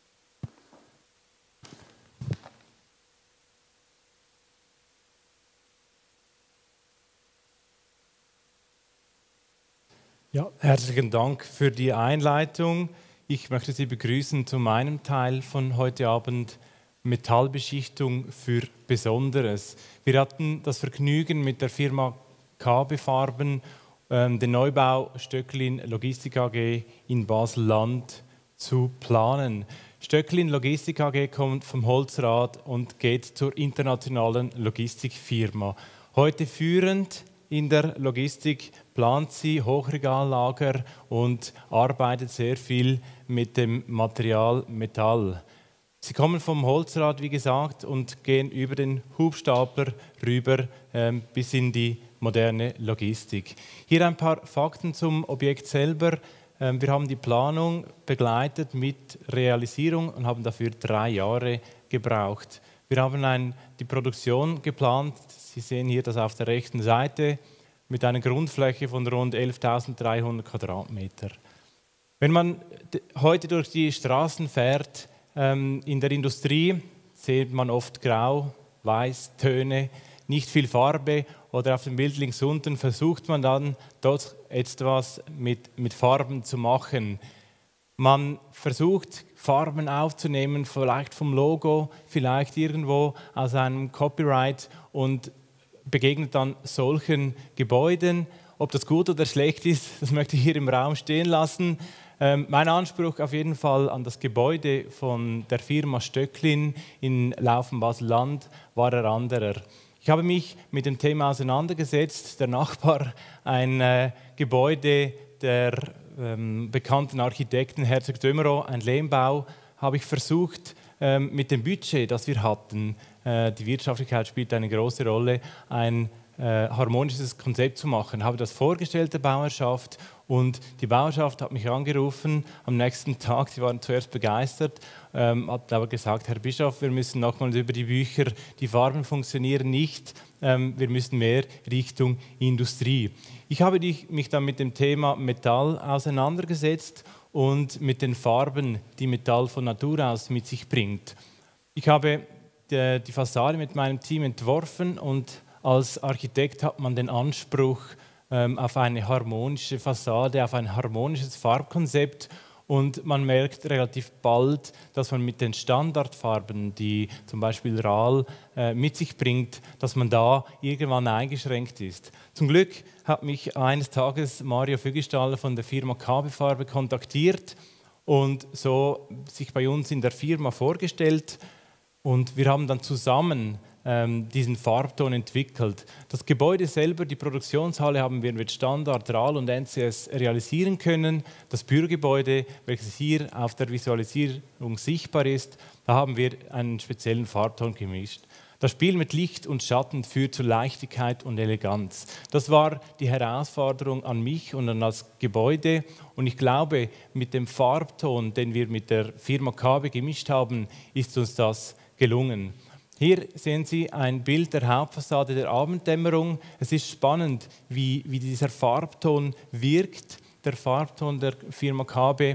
Ja, herzlichen Dank für die Einleitung. Ich möchte Sie begrüßen zu meinem Teil von heute Abend, Metallbeschichtung für Besonderes. Wir hatten das Vergnügen mit der Firma KB Farben den Neubau Stöcklin Logistik AG in Basel-Land zu planen. Stöcklin Logistik AG kommt vom Holzrad und geht zur internationalen Logistikfirma. Heute führend in der Logistik, plant sie Hochregallager und arbeitet sehr viel mit dem Material Metall. Sie kommen vom Holzrad, wie gesagt, und gehen über den Hubstapler rüber bis in die moderne Logistik. Hier ein paar Fakten zum Objekt selber. Wir haben die Planung begleitet mit Realisierung und haben dafür 3 Jahre gebraucht. Wir haben die Produktion geplant, Sie sehen hier das auf der rechten Seite mit einer Grundfläche von rund 11.300 Quadratmeter. Wenn man heute durch die Straßen fährt, in der Industrie sieht man oft Grau, Weiß, Töne, nicht viel Farbe, oder auf dem Bild links unten versucht man dann dort etwas mit Farben zu machen. Man versucht Farben aufzunehmen, vielleicht vom Logo, vielleicht irgendwo aus einem Copyright und begegnet dann solchen Gebäuden. Ob das gut oder schlecht ist, das möchte ich hier im Raum stehen lassen. Mein Anspruch auf jeden Fall an das Gebäude von der Firma Stöcklin in Laufen-Basel-Land war ein anderer. Ich habe mich mit dem Thema auseinandergesetzt. Der Nachbar, ein Gebäude der bekannten Architekten Herzog de Meuron, ein Lehmbau, habe ich versucht, mit dem Budget, das wir hatten, die Wirtschaftlichkeit spielt eine große Rolle, ein harmonisches Konzept zu machen. Ich habe das vorgestellt der Bauerschaft und die Bauerschaft hat mich angerufen am nächsten Tag. Sie waren zuerst begeistert, hat aber gesagt, Herr Bischof, wir müssen nochmals über die Bücher, die Farben funktionieren nicht, wir müssen mehr Richtung Industrie. Ich habe mich dann mit dem Thema Metall auseinandergesetzt und mit den Farben, die Metall von Natur aus mit sich bringt. Ich habe die Fassade mit meinem Team entworfen und als Architekt hat man den Anspruch auf eine harmonische Fassade, auf ein harmonisches Farbkonzept und man merkt relativ bald, dass man mit den Standardfarben, die zum Beispiel RAL mit sich bringt, dass man da irgendwann eingeschränkt ist. Zum Glück hat mich eines Tages Mario Fügistaller von der Firma KB Farbe kontaktiert und so sich bei uns in der Firma vorgestellt und wir haben dann zusammen diesen Farbton entwickelt. Das Gebäude selber, die Produktionshalle, haben wir mit Standard, RAL und NCS realisieren können. Das Bürogebäude, welches hier auf der Visualisierung sichtbar ist, da haben wir einen speziellen Farbton gemischt. Das Spiel mit Licht und Schatten führt zu Leichtigkeit und Eleganz. Das war die Herausforderung an mich und an das Gebäude. Und ich glaube, mit dem Farbton, den wir mit der Firma KB gemischt haben, ist uns das gelungen. Hier sehen Sie ein Bild der Hauptfassade der Abenddämmerung. Es ist spannend, wie dieser Farbton wirkt, der Farbton der Firma KB.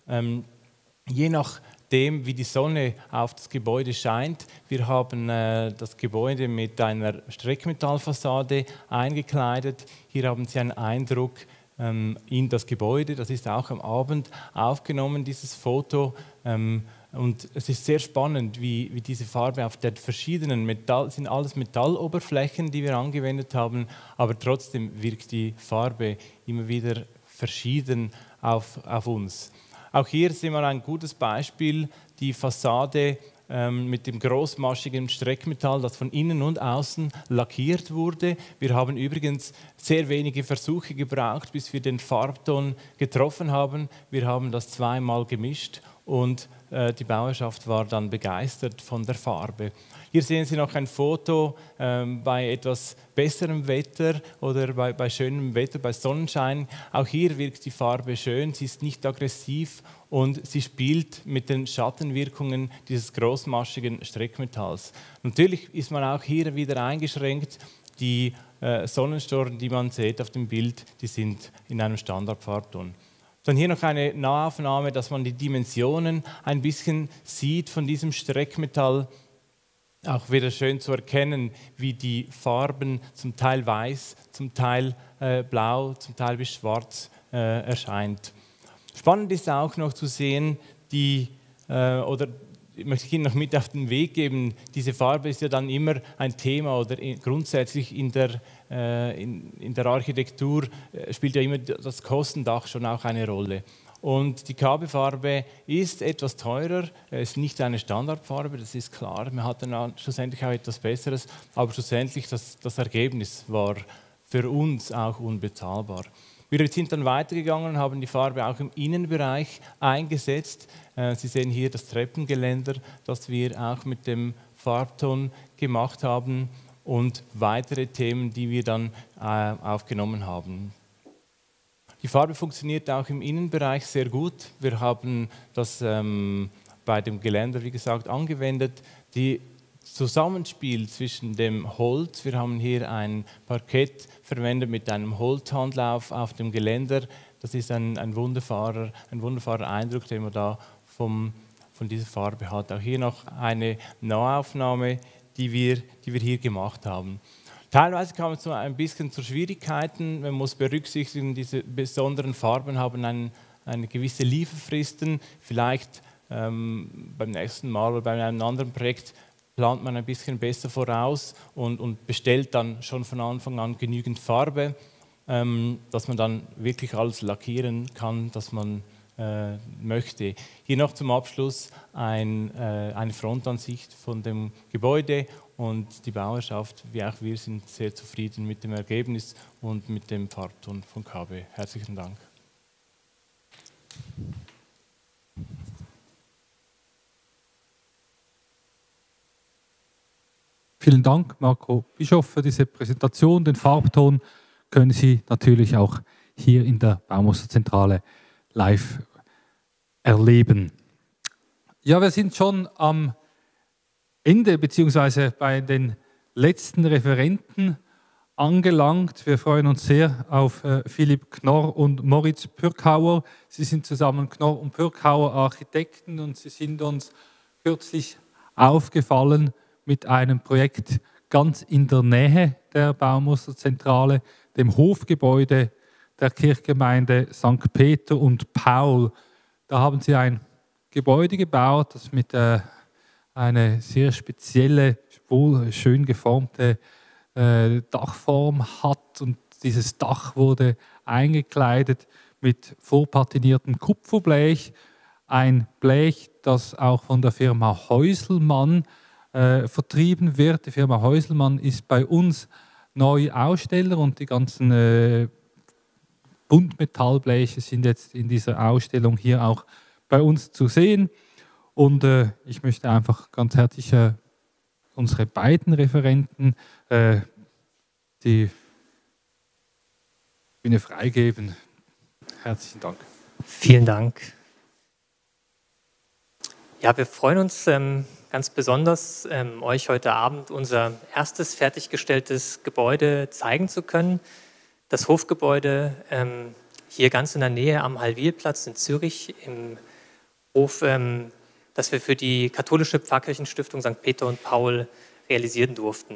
Je nachdem, wie die Sonne auf das Gebäude scheint. Wir haben das Gebäude mit einer Streckmetallfassade eingekleidet. Hier haben Sie einen Eindruck in das Gebäude. Das ist auch am Abend aufgenommen, dieses Foto. Und es ist sehr spannend, wie diese Farbe auf den verschiedenen sind alles Metalloberflächen, die wir angewendet haben, aber trotzdem wirkt die Farbe immer wieder verschieden auf uns. Auch hier sehen wir ein gutes Beispiel, die Fassade mit dem großmaschigen Streckmetall, das von innen und außen lackiert wurde. Wir haben übrigens sehr wenige Versuche gebraucht, bis wir den Farbton getroffen haben. Wir haben das zweimal gemischt und die Bauerschaft war dann begeistert von der Farbe. Hier sehen Sie noch ein Foto bei etwas besserem Wetter oder bei schönem Wetter, bei Sonnenschein. Auch hier wirkt die Farbe schön, sie ist nicht aggressiv und sie spielt mit den Schattenwirkungen dieses großmaschigen Streckmetalls. Natürlich ist man auch hier wieder eingeschränkt. Die Sonnenstoren, die man sieht auf dem Bild, die sind in einem Standardfarbton. Dann hier noch eine Nahaufnahme, dass man die Dimensionen ein bisschen sieht von diesem Streckmetall. Auch wieder schön zu erkennen, wie die Farben zum Teil weiß, zum Teil blau, zum Teil bis schwarz erscheint. Spannend ist auch noch zu sehen, oder möchte ich Ihnen noch mit auf den Weg geben, diese Farbe ist ja dann immer ein Thema oder grundsätzlich in der Architektur spielt ja immer das Kostendach schon auch eine Rolle. Und die KB-Farbe ist etwas teurer, es ist nicht eine Standardfarbe, das ist klar. Man hat dann schlussendlich auch etwas Besseres, aber schlussendlich das Ergebnis war für uns auch unbezahlbar. Wir sind dann weitergegangen und haben die Farbe auch im Innenbereich eingesetzt. Sie sehen hier das Treppengeländer, das wir auch mit dem Farbton gemacht haben und weitere Themen, die wir dann aufgenommen haben. Die Farbe funktioniert auch im Innenbereich sehr gut. Wir haben das bei dem Geländer, wie gesagt, angewendet. Die Zusammenspiel zwischen dem Holz, wir haben hier ein Parkett verwendet mit einem Holzhandlauf auf dem Geländer. Das ist ein wunderbarer Eindruck, den man da von dieser Farbe hat. Auch hier noch eine Nahaufnahme, die wir hier gemacht haben. Teilweise kam es ein bisschen zu Schwierigkeiten. Man muss berücksichtigen, diese besonderen Farben haben eine gewisse Lieferfristen. Vielleicht beim nächsten Mal oder bei einem anderen Projekt plant man ein bisschen besser voraus und bestellt dann schon von Anfang an genügend Farbe, dass man dann wirklich alles lackieren kann, das man möchte. Hier noch zum Abschluss eine Frontansicht von dem Gebäude und die Bauerschaft, wie auch wir, sind sehr zufrieden mit dem Ergebnis und mit dem Farbton von KB. Herzlichen Dank. Vielen Dank, Marco Bischof, für diese Präsentation. Den Farbton können Sie natürlich auch hier in der Baumusterzentrale live erleben. Ja, wir sind schon am Ende beziehungsweise bei den letzten Referenten angelangt. Wir freuen uns sehr auf Philipp Knorr und Moritz Pürkhauer. Sie sind zusammen Knorr und Pürkhauer Architekten und sie sind uns kürzlich aufgefallen mit einem Projekt ganz in der Nähe der Baumusterzentrale, dem Hofgebäude der Kirchgemeinde St. Peter und Paul. Da haben sie ein Gebäude gebaut, das mit eine sehr spezielle, schön geformte Dachform hat und dieses Dach wurde eingekleidet mit vorpatiniertem Kupferblech, ein Blech, das auch von der Firma Häuselmann vertrieben wird. Die Firma Häuselmann ist bei uns neu Aussteller und die ganzen Buntmetallbleche sind jetzt in dieser Ausstellung hier auch bei uns zu sehen. Und ich möchte einfach ganz herzlich unsere beiden Referenten die Bühne freigeben. Herzlichen Dank. Vielen Dank. Ja, wir freuen uns ganz besonders, euch heute Abend unser erstes fertiggestelltes Gebäude zeigen zu können. Das Hofgebäude hier ganz in der Nähe am Hallwilplatz in Zürich im Hof, das wir für die katholische Pfarrkirchenstiftung St. Peter und Paul realisieren durften.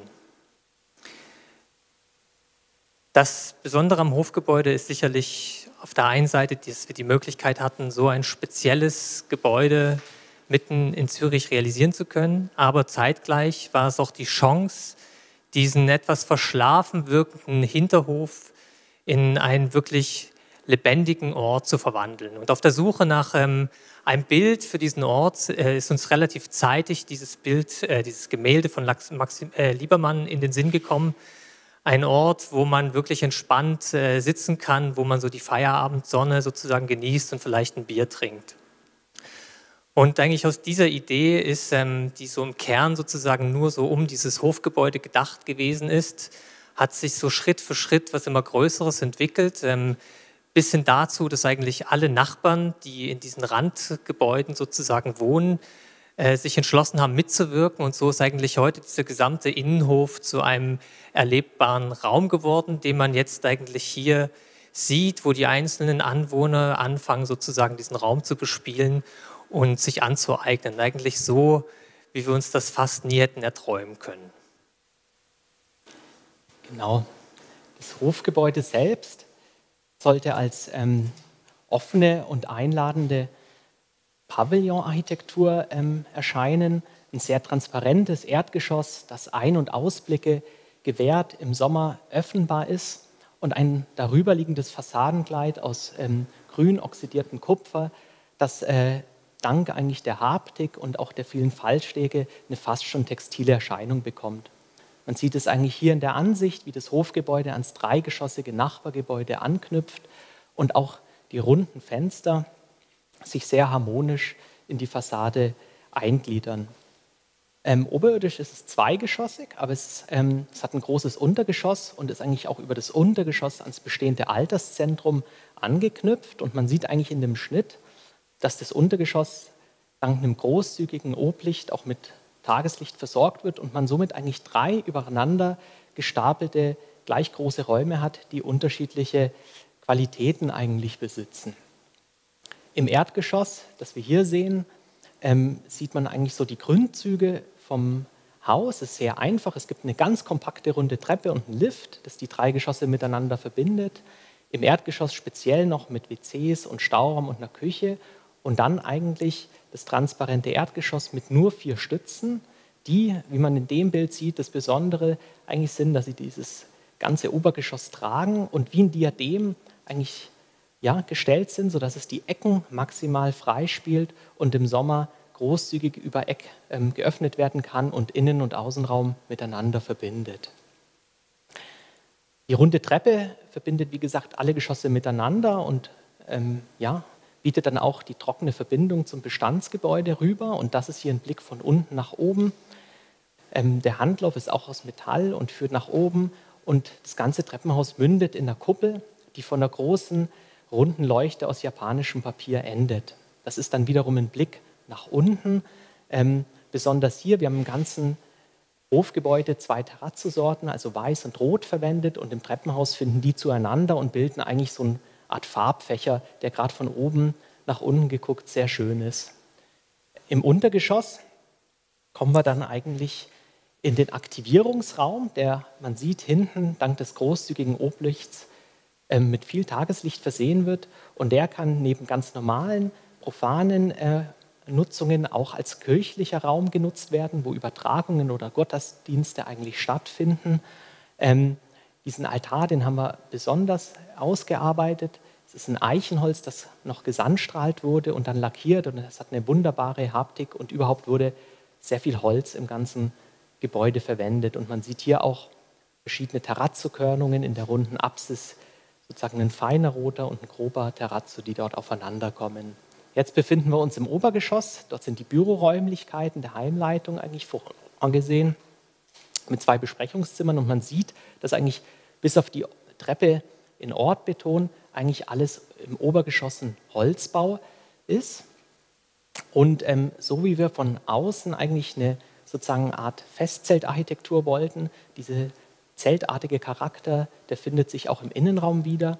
Das Besondere am Hofgebäude ist sicherlich auf der einen Seite, dass wir die Möglichkeit hatten, so ein spezielles Gebäude mitten in Zürich realisieren zu können, aber zeitgleich war es auch die Chance, diesen etwas verschlafen wirkenden Hinterhof in einen wirklich lebendigen Ort zu verwandeln. Und auf der Suche nach einem Bild für diesen Ort ist uns relativ zeitig dieses Gemälde von Maxim Liebermann in den Sinn gekommen. Ein Ort, wo man wirklich entspannt sitzen kann, wo man so die Feierabendsonne sozusagen genießt und vielleicht ein Bier trinkt. Und eigentlich aus dieser Idee ist, die so im Kern sozusagen nur so um dieses Hofgebäude gedacht gewesen ist, hat sich so Schritt für Schritt was immer Größeres entwickelt, bis hin dazu, dass eigentlich alle Nachbarn, die in diesen Randgebäuden sozusagen wohnen, sich entschlossen haben mitzuwirken. Und so ist eigentlich heute dieser gesamte Innenhof zu einem erlebbaren Raum geworden, den man jetzt eigentlich hier sieht, wo die einzelnen Anwohner anfangen, sozusagen diesen Raum zu bespielen und sich anzueignen. Eigentlich so, wie wir uns das fast nie hätten erträumen können. Genau. Das Hofgebäude selbst sollte als offene und einladende Pavillonarchitektur erscheinen. Ein sehr transparentes Erdgeschoss, das Ein- und Ausblicke gewährt, im Sommer öffnbar ist und ein darüberliegendes Fassadenkleid aus grün oxidiertem Kupfer, das dank eigentlich der Haptik und auch der vielen Fallschläge eine fast schon textile Erscheinung bekommt. Man sieht es eigentlich hier in der Ansicht, wie das Hofgebäude ans dreigeschossige Nachbargebäude anknüpft und auch die runden Fenster sich sehr harmonisch in die Fassade eingliedern. Oberirdisch ist es zweigeschossig, aber es hat ein großes Untergeschoss und ist eigentlich auch über das Untergeschoss ans bestehende Alterszentrum angeknüpft. Und man sieht eigentlich in dem Schnitt, dass das Untergeschoss dank einem großzügigen Oblicht auch mit Tageslicht versorgt wird und man somit eigentlich 3 übereinander gestapelte, gleich große Räume hat, die unterschiedliche Qualitäten eigentlich besitzen. Im Erdgeschoss, das wir hier sehen, sieht man eigentlich so die Grundzüge vom Haus. Es ist sehr einfach. Es gibt eine ganz kompakte runde Treppe und einen Lift, das die 3 Geschosse miteinander verbindet. Im Erdgeschoss speziell noch mit WCs und Stauraum und einer Küche. Und dann eigentlich das transparente Erdgeschoss mit nur 4 Stützen, die, wie man in dem Bild sieht, das Besondere eigentlich sind, dass sie dieses ganze Obergeschoss tragen und wie ein Diadem eigentlich gestellt sind, sodass es die Ecken maximal freispielt und im Sommer großzügig über Eck geöffnet werden kann und Innen- und Außenraum miteinander verbindet. Die runde Treppe verbindet, wie gesagt, alle Geschosse miteinander und bietet dann auch die trockene Verbindung zum Bestandsgebäude rüber. Und das ist hier ein Blick von unten nach oben. Der Handlauf ist auch aus Metall und führt nach oben. Und das ganze Treppenhaus mündet in der Kuppel, die von einer großen, runden Leuchte aus japanischem Papier endet. Das ist dann wiederum ein Blick nach unten. Besonders hier, wir haben im ganzen Hofgebäude 2 Terrazzo-Sorten, also weiß und rot verwendet. Und im Treppenhaus finden die zueinander und bilden eigentlich so eine Art Farbfächer, der gerade von oben nach unten geguckt sehr schön ist. Im Untergeschoss kommen wir dann eigentlich in den Aktivierungsraum, der, man sieht hinten, dank des großzügigen Oblichts mit viel Tageslicht versehen wird. Und der kann neben ganz normalen, profanen Nutzungen auch als kirchlicher Raum genutzt werden, wo Übertragungen oder Gottesdienste eigentlich stattfinden. Diesen Altar, den haben wir besonders ausgearbeitet. Es ist ein Eichenholz, das noch gesandstrahlt wurde und dann lackiert. Und es hat eine wunderbare Haptik und überhaupt wurde sehr viel Holz im ganzen Gebäude verwendet. Und man sieht hier auch verschiedene Terrazzo-Körnungen in der runden Apsis, sozusagen ein feiner roter und ein grober Terrazzo, die dort aufeinander kommen. Jetzt befinden wir uns im Obergeschoss. Dort sind die Büroräumlichkeiten der Heimleitung eigentlich vorgesehen mit 2 Besprechungszimmern. Und man sieht, dass eigentlich bis auf die Treppe in Ortbeton eigentlich alles im Obergeschoss ein Holzbau ist. Und so wie wir von außen eigentlich eine sozusagen Art Festzeltarchitektur wollten, diese zeltartige Charakter, der findet sich auch im Innenraum wieder.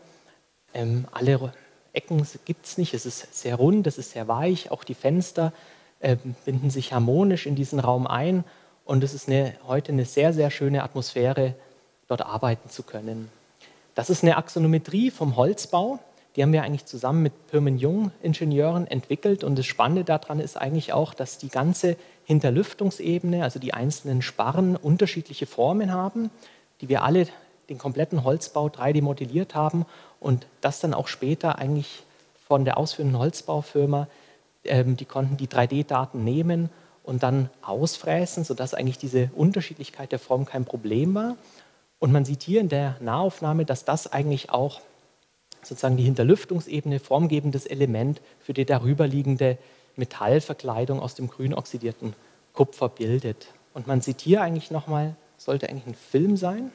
Alle Ecken gibt es nicht, es ist sehr rund, es ist sehr weich, auch die Fenster binden sich harmonisch in diesen Raum ein und es ist heute eine sehr, sehr schöne Atmosphäre, dort arbeiten zu können. Das ist eine Axonometrie vom Holzbau, die haben wir eigentlich zusammen mit Pirmin-Jung-Ingenieuren entwickelt und das Spannende daran ist eigentlich auch, dass die ganze Hinterlüftungsebene, also die einzelnen Sparren, unterschiedliche Formen haben, die wir alle den kompletten Holzbau 3D modelliert haben und das dann auch später eigentlich von der ausführenden Holzbaufirma, die konnten die 3D-Daten nehmen und dann ausfräsen, sodass eigentlich diese Unterschiedlichkeit der Form kein Problem war. Und man sieht hier in der Nahaufnahme, dass das eigentlich auch sozusagen die Hinterlüftungsebene, formgebendes Element für die darüberliegende Metallverkleidung aus dem grün oxidierten Kupfer bildet. Und man sieht hier eigentlich nochmal, sollte eigentlich ein Film sein,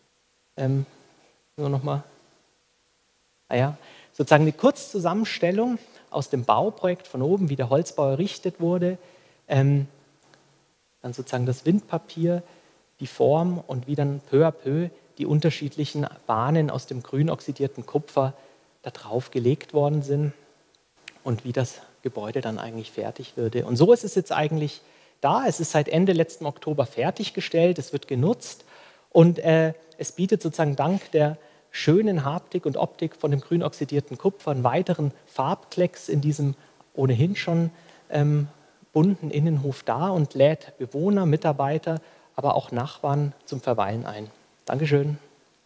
nur nochmal, sozusagen eine Kurzzusammenstellung aus dem Bauprojekt von oben, wie der Holzbau errichtet wurde, dann sozusagen das Windpapier, die Form und wie dann peu à peu die unterschiedlichen Bahnen aus dem grün oxidierten Kupfer da drauf gelegt worden sind und wie das Gebäude dann eigentlich fertig würde. Und so ist es jetzt eigentlich da. Es ist seit Ende letzten Oktober fertiggestellt, es wird genutzt und es bietet sozusagen dank der schönen Haptik und Optik von dem grün oxidierten Kupfer einen weiteren Farbklecks in diesem ohnehin schon bunten Innenhof dar und lädt Bewohner, Mitarbeiter, aber auch Nachbarn zum Verweilen ein. Dankeschön.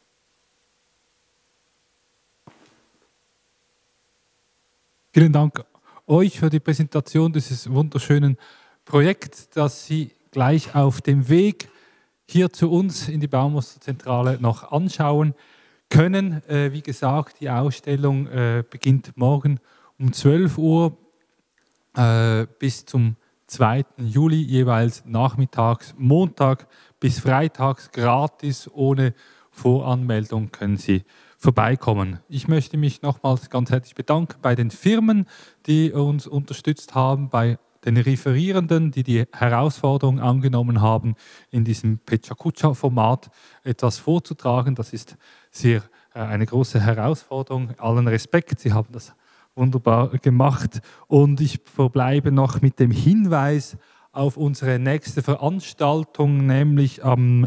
Vielen Dank euch für die Präsentation dieses wunderschönen Projekts, das Sie gleich auf dem Weg hier zu uns in die Baumusterzentrale noch anschauen können. Wie gesagt, die Ausstellung beginnt morgen um 12 Uhr bis zum 2. Juli, jeweils nachmittags, Montag bis freitags gratis, ohne Voranmeldung können Sie vorbeikommen. Ich möchte mich nochmals ganz herzlich bedanken bei den Firmen, die uns unterstützt haben, bei den Referierenden, die die Herausforderung angenommen haben, in diesem Pecha-Kucha-Format etwas vorzutragen. Das ist sehr eine große Herausforderung. Allen Respekt, Sie haben das wunderbar gemacht. Und ich verbleibe noch mit dem Hinweis auf unsere nächste Veranstaltung, nämlich am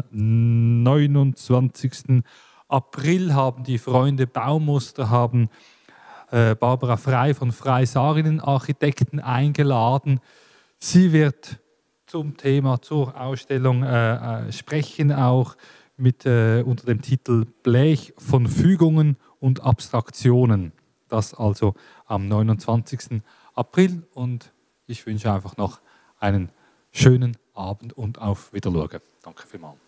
29. April haben die Freunde Baumuster, haben Barbara Frei von Frei Saarinen Architekten eingeladen. Sie wird zum Thema, zur Ausstellung sprechen, auch unter dem Titel Blech von Fügungen und Abstraktionen. Das also am 29. April und ich wünsche einfach noch einen schönen Abend und auf Wiedersehen. Danke vielmals.